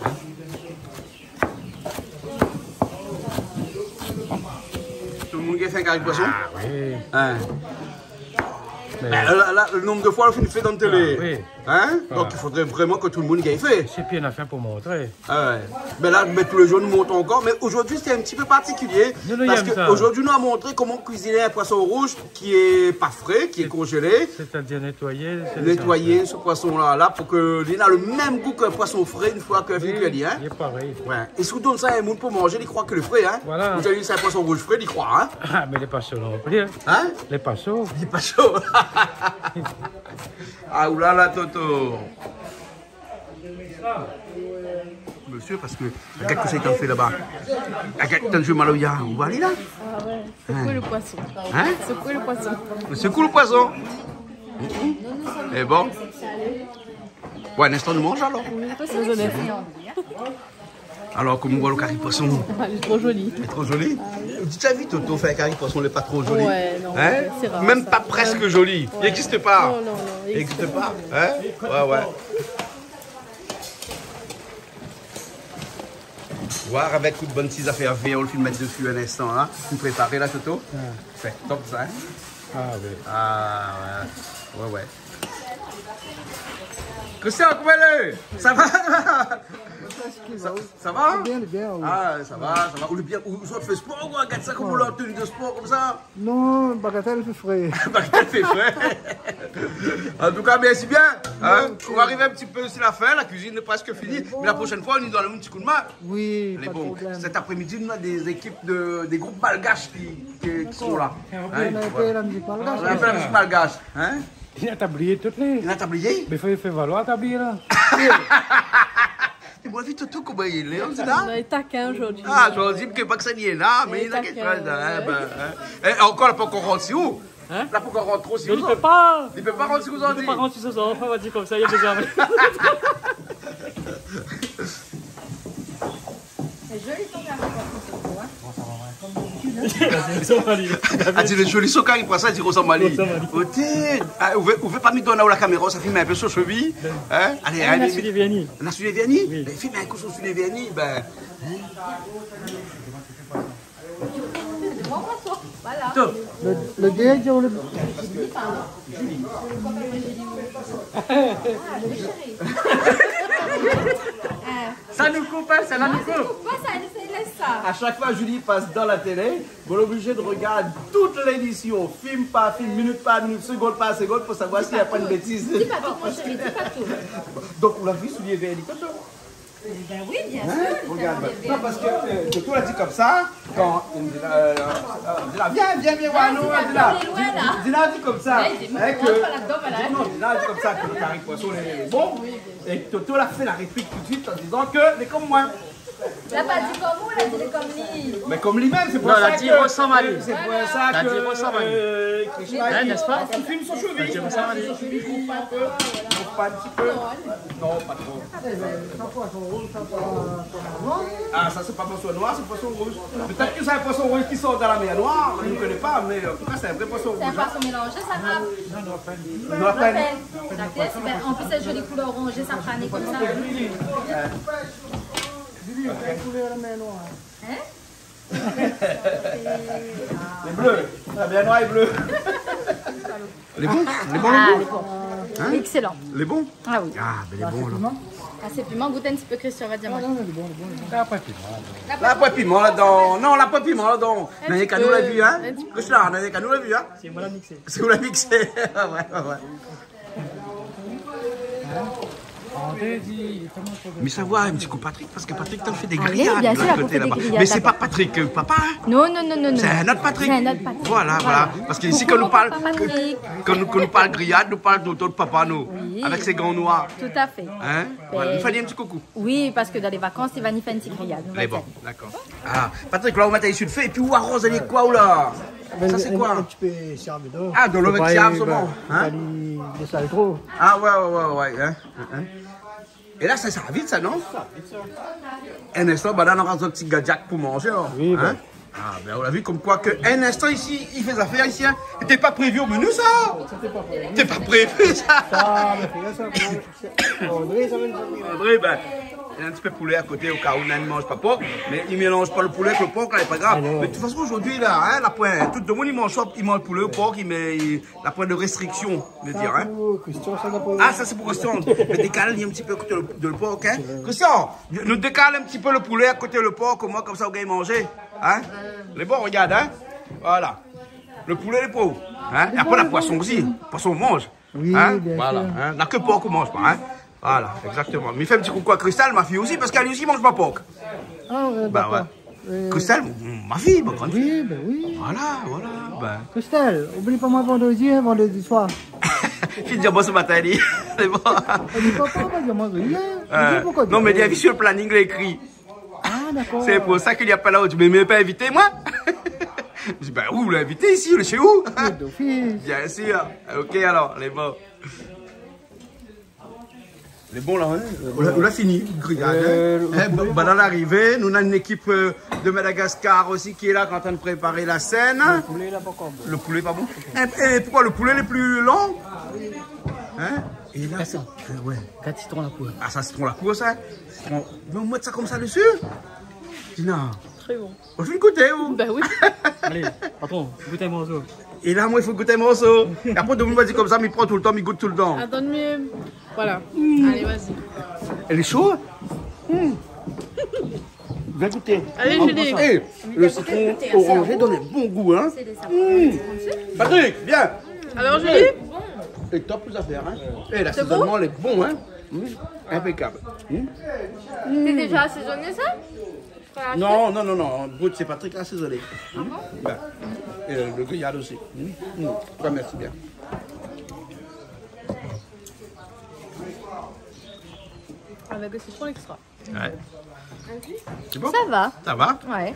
Speaker 2: Tout le monde qui a fait un carré de poisson?
Speaker 3: Ah, oui.
Speaker 2: Hein?
Speaker 3: Mais...
Speaker 2: Là, le nombre de fois qu'on fait dans la télé.
Speaker 3: Ah, oui.
Speaker 2: Hein?
Speaker 3: Ah.
Speaker 2: Donc il faudrait vraiment que tout le monde y ait fait.
Speaker 3: C'est bien à faire pour montrer.
Speaker 2: Ah ouais. Mais là, tous les jours nous montons encore. Mais aujourd'hui, c'était un petit peu particulier. Parce qu'aujourd'hui, nous avons montré comment cuisiner un poisson rouge qui est pas frais, qui est congelé.
Speaker 3: C'est-à-dire nettoyer.
Speaker 2: Nettoyer ce poisson-là pour qu'il ait le même goût qu'un poisson frais une fois qu'il est cuit. Hein?
Speaker 3: Il est pareil.
Speaker 2: Ouais. Et si vous donnez ça à un monde pour manger, il croit que le frais. Hein?
Speaker 3: Voilà.
Speaker 2: Vous avez dit c'est un poisson rouge frais, il croit. Hein?
Speaker 3: Ah, mais les pas chauds non plus.
Speaker 2: Hein?
Speaker 3: Les pas chauds.
Speaker 2: Il n'est pas chaud. Ah, oulala, Toto. Monsieur, parce que regarde que c'est qu'on fait là-bas. Regarde, t'as joué Maloya. On va aller là.
Speaker 4: Ah ouais. Secouez le poisson.
Speaker 2: Hein?
Speaker 4: Secouez le poisson.
Speaker 2: Secoue le poisson. Et bon. Ouais, un instant, nous mange alors.
Speaker 4: Très honnête.
Speaker 2: Alors, comment on voit le curry poisson?
Speaker 4: Elle est trop jolie.
Speaker 2: Elle est trop jolie. Tu as vu Toto faire un curry poisson, il n'est pas trop joli.
Speaker 4: Ouais, non,
Speaker 2: hein?
Speaker 4: c'est rare.
Speaker 2: Même
Speaker 4: ça.
Speaker 2: pas presque joli. Il n'existe pas.
Speaker 4: Non, non, non.
Speaker 2: Il n'existe pas. Hein? Ouais, ouais. Voir avec toutes bonnes petites affaires vertes, on le fait mettre dessus un instant. Hein? Tu prépares là, Toto? C'est top ça. Hein?
Speaker 3: Ah oui.
Speaker 2: Ah ouais. Ouais, ouais. Christian, comment elle est? Ça va? Ça va?
Speaker 1: Bien, bien. Oui.
Speaker 2: Ah, ça va. Ou le bien, ou ça fait sport, quoi. Regarde ça comme on l'a tenue de sport, comme ça.
Speaker 1: Non, bagatelle fait frais.
Speaker 2: Bagatelle fait frais. En tout cas, merci bien. Hein? On va arriver un petit peu sur la fin, la cuisine est presque finie. Mais la prochaine fois, on nous donne un petit coup de main.
Speaker 1: Oui,
Speaker 2: Mais
Speaker 1: pas de
Speaker 2: bon,
Speaker 1: problème.
Speaker 2: cet après-midi, on a des équipes, des groupes malgaches qui sont là.
Speaker 1: On a fait la musique malgache.
Speaker 2: On appelle la musique malgache. Hein?
Speaker 3: Il a tablier toutes les.
Speaker 2: Il a tablier?
Speaker 3: Mais il faut valoir tablier là.
Speaker 2: Tu vois vite tout comment il est, on dit là?
Speaker 4: On a été taquin aujourd'hui.
Speaker 2: Ah, je dis que pas que ça n'y est là, mais il a quelque chose. Et encore, il n'a pas encore rentré où?
Speaker 5: Hein?
Speaker 2: Il n'a pas encore rentré aussi.
Speaker 5: Il ne peut pas.
Speaker 2: Il ne peut pas rentrer où
Speaker 5: Il ne peut pas rentrer ce soir. On va dire comme ça, il y a besoin.
Speaker 4: C'est joli ton carré
Speaker 2: Ah, tu le joli soca, il prend ça, il dit Rosamali. Vous pouvez pas me donner la caméra, ça filme un peu sur cheville. Hein? Allez,
Speaker 5: On a suivi Vianney.
Speaker 2: On a suivi Vianney? Oui. Filme un coup sur Vianney, ben.
Speaker 4: Voilà.
Speaker 2: Top.
Speaker 1: Le dé, on le.
Speaker 2: Ça nous coupe, hein, ça nous coupe.
Speaker 4: Pourquoi ça laisse ça?
Speaker 2: À chaque fois, Julie passe dans la télé, vous êtes obligé de regarder toute l'édition, film par film, minute par minute, seconde par seconde, pour savoir s'il n'y a pas de bêtises.
Speaker 4: Dis pas tout, mon chéri, dis pas tout.
Speaker 2: Donc, on l'a vu souligner vers Toto.
Speaker 4: Ben oui, bien
Speaker 2: Hein?
Speaker 4: sûr.
Speaker 2: Regarde, non, parce que Toto l'a dit comme ça, quand on dit là, viens, Wano, Dina dit comme ça. Non, Dina a dit comme ça que le carré poisson est bon. Et Toto l'a fait la réplique tout de suite en disant que c'est comme moi.
Speaker 4: Il n'a pas dit comme vous, il a dit comme lui.
Speaker 2: Mais comme lui-même, c'est pour
Speaker 5: Non,
Speaker 2: ça
Speaker 5: il a dit
Speaker 2: que...
Speaker 5: Rosamali.
Speaker 2: C'est pour ça
Speaker 5: Il a dit
Speaker 2: que...
Speaker 5: Rosamali.
Speaker 2: Krishna,
Speaker 5: N'est-ce pas?
Speaker 2: il filme son cheville.
Speaker 5: Il a dit Rosamali.
Speaker 2: Il coupe un peu, il coupe pas un petit peu. Non, pas trop. Ah, ça c'est pas poisson noir, c'est poisson rouge. Peut-être que c'est un poisson rouge qui sort dans la mer Noire, je ne connais pas, mais en tout cas c'est un vrai poisson rouge.
Speaker 4: C'est un poisson mélangé, ça va.
Speaker 2: On doit faire...
Speaker 4: La pièce, ben, en plus, cette jolie couleur orangée, ça prend comme ça. Hein?
Speaker 2: Les bleus, la mer Noire est bleue. Les bons? Les bons?
Speaker 4: Ah,
Speaker 2: Les bons? Hein?
Speaker 4: excellent.
Speaker 2: Les bons?
Speaker 4: Ah oui.
Speaker 2: Ah, mais les bons là.
Speaker 4: Ah, c'est piment, goûtez un petit peu, Christian, va dire moi.
Speaker 2: La poêle piment là-dedans. Non, la poêle piment là-dedans. N'avez
Speaker 4: petit
Speaker 2: qu'à nous la
Speaker 4: peu.
Speaker 2: vue, hein?
Speaker 4: Un petit peu.
Speaker 2: Christian, n'avez qu'à nous la vue, hein?
Speaker 5: C'est moi la mixer.
Speaker 2: C'est vous la mixer. Ouais. Mais ça va, un petit coup Patrick, parce que Patrick t'en fait des
Speaker 4: Ah oui,
Speaker 2: grillades
Speaker 4: bien
Speaker 2: de
Speaker 4: sûr,
Speaker 2: l'autre
Speaker 4: elle
Speaker 2: côté
Speaker 4: fait des
Speaker 2: là-bas.
Speaker 4: grillades
Speaker 2: Mais c'est
Speaker 4: là-bas.
Speaker 2: pas Patrick, papa, hein?
Speaker 4: Non, non, non, non, non.
Speaker 2: C'est un autre Patrick.
Speaker 4: C'est un autre Patrick.
Speaker 2: Voilà. Parce qu'ici, quand nous
Speaker 4: Coucou,
Speaker 2: parle,
Speaker 4: papa Patrick.
Speaker 2: quand nous parle grillade, nous parle d'auto de papa, nous.
Speaker 4: Oui.
Speaker 2: Avec ses gants noirs.
Speaker 4: Tout à fait.
Speaker 2: Hein? Voilà, il fallait un petit coucou.
Speaker 4: Oui, parce que dans les vacances, il va y faire une petite grillade.
Speaker 2: Mais bon, d'accord. Ah, Patrick, là, on m'a taillé sur le fait, et puis où arrose, elle est quoi, ou là? Ça, c'est quoi?
Speaker 1: Un petit peu servi d'eau.
Speaker 2: Ah, de l'eau avec siam, saumon. Hein?
Speaker 1: Des salles trop.
Speaker 2: Ah, ouais. Hein? Et là, ça sert vite, ça, non? Un instant, bah, là, on aura un petit gadjak pour manger, alors.
Speaker 1: Oui,
Speaker 2: hein? Ah, ben on l'a vu comme quoi que un instant ici, il fait affaire ici, hein. T'es pas prévu au menu, ça? T'es pas prévu, ça?
Speaker 1: André, ça va
Speaker 2: André, ben, il y a un petit peu de poulet à côté au cas où on ne mange pas porc, mais il mélange pas le poulet avec le porc, là, c'est pas grave. Mais de toute façon, aujourd'hui, là, hein, la pointe, tout le monde, il mange le poulet au porc, la pointe de restriction, je veux dire, hein. Ah, ça, c'est pour Christian. Mais décale un petit peu à côté de le porc, hein. Christian, nous décale un petit peu le poulet à côté de le porc, comme moi, comme ça, on gagne manger. Hein? Les bons, regarde, hein? Voilà. Le poulet, les pauvres. Hein? Et après, la poisson aussi. Le poisson, on mange.
Speaker 1: Oui,
Speaker 2: hein?
Speaker 1: bien
Speaker 2: Voilà.
Speaker 1: sûr.
Speaker 2: Hein? N'a que porc qu'on mange pas. Hein? Voilà, exactement. Mais il fait un petit coucou à Cristal, ma fille aussi, parce qu'elle aussi mange pas porc.
Speaker 1: Ah, ouais,
Speaker 2: Bah
Speaker 1: d'accord.
Speaker 2: ouais. Cristal, ma fille, ma grande fille.
Speaker 1: Oui, ben oui.
Speaker 2: Voilà. Ben.
Speaker 1: Christelle, oublie pas moi vendredi, hein, vendredi soir.
Speaker 2: Je dis bon ce matin, dit. C'est bon.
Speaker 1: Elle dit papa, il y a moi rien.
Speaker 2: Non, mais il y a sur le planning, il écrit.
Speaker 1: Ah, d'accord.
Speaker 2: C'est pour ça qu'il n'y a pas là où tu ne m'as pas invité, moi? Je dis, ben où vous l'avez invité ici? On est chez où?
Speaker 1: D'office.
Speaker 2: Bien sûr. Ok, alors, les bons. Les bons, là, hein? On l'a fini. Regarde. Dans l'arrivée, nous avons une équipe de Madagascar aussi qui est là en train de préparer la scène.
Speaker 1: Le poulet, là, pas bon.
Speaker 2: Le poulet, pas bon? Et pourquoi le poulet est plus long? Hein? Et là, ça. Ouais.
Speaker 5: 4 citrons la poudre.
Speaker 2: Ah, ça, citron la poudre, ça? Mais on met ça comme ça dessus? Dina.
Speaker 5: Très bon.
Speaker 2: On fait goûter, ou?
Speaker 5: Ben oui. Allez, patron, goûtez un morceau.
Speaker 2: Et là, moi, il faut goûter un morceau. Et après, tout le monde va dire comme ça, mais il prend tout le temps, mais il goûte tout le temps.
Speaker 6: Donne-moi. Voilà. Allez, vas-y.
Speaker 2: Elle est chaude? Va goûter.
Speaker 6: Allez, Julie.
Speaker 2: Hey, le citron orangé donne un bon goût, hein? Patrick, viens.
Speaker 6: Alors, Julie?
Speaker 2: C'est top les affaires, hein? Et l'assaisonnement, elle est bon, hein? Impeccable.
Speaker 4: T'es déjà assaisonné ça?
Speaker 2: Non. Brut, c'est Patrick qui a assaisonné. Ben, et le grillade aussi. Ouais, merci bien.
Speaker 6: Avec le citron extra.
Speaker 2: Ouais. C'est bon?
Speaker 4: Ça va.
Speaker 2: Ça va?
Speaker 4: Ouais.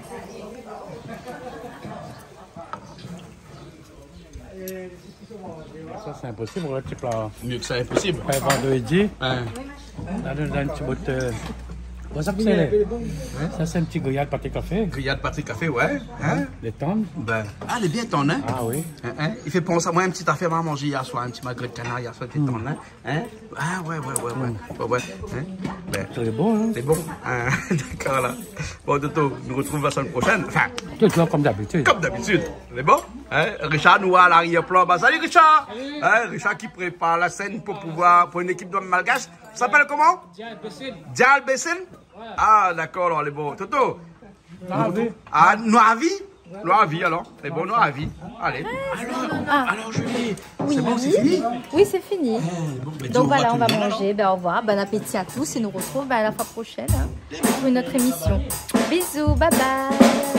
Speaker 3: Ça, c'est impossible, le petit plat.
Speaker 2: Mieux que ça, impossible.
Speaker 3: Après vendredi,
Speaker 2: Hein.
Speaker 3: là, on a un petit bout de... Bon, ça, c'est un petit grillade pâté café.
Speaker 2: Grillade Patrick Café, ouais. Hein?
Speaker 3: Les tendres.
Speaker 2: Ben, ah, elle est bien tendre, hein?
Speaker 3: Ah oui.
Speaker 2: Hein? Il fait penser à moi, une petite affaire à manger hier soir, un petit magret de canard hier soir, t'es tendre, hein? Ah, ouais. Hein? Ben,
Speaker 3: C'est bon, hein?
Speaker 2: c'est bon. Hein? D'accord, là. Bon, Toto, nous retrouvons la semaine prochaine. Enfin,
Speaker 3: Toujours comme d'habitude.
Speaker 2: comme d'habitude. C'est bon? Hein? Richard nous a à l'arrière-plan. Bah, salut, Richard! Hein? Richard qui prépare la scène pour une équipe d'hommes malgaches. Ça s'appelle comment? Dial Bessin. Ah, d'accord, alors, les bons. Toto. Ah, Noavi? Noavi, alors. C'est bon, Noavi. Allez. Alors, Julie.
Speaker 4: Oui.
Speaker 2: C'est bon, c'est fini?
Speaker 4: Oui, c'est fini.
Speaker 2: Bon, ben, dis
Speaker 4: Donc
Speaker 2: au revoir
Speaker 4: voilà,
Speaker 2: à
Speaker 4: on
Speaker 2: tout
Speaker 4: va
Speaker 2: le monde,
Speaker 4: manger. Ben, au revoir. Bon appétit à tous et nous retrouvons la fois prochaine pour une autre émission. Bisous, bye bye.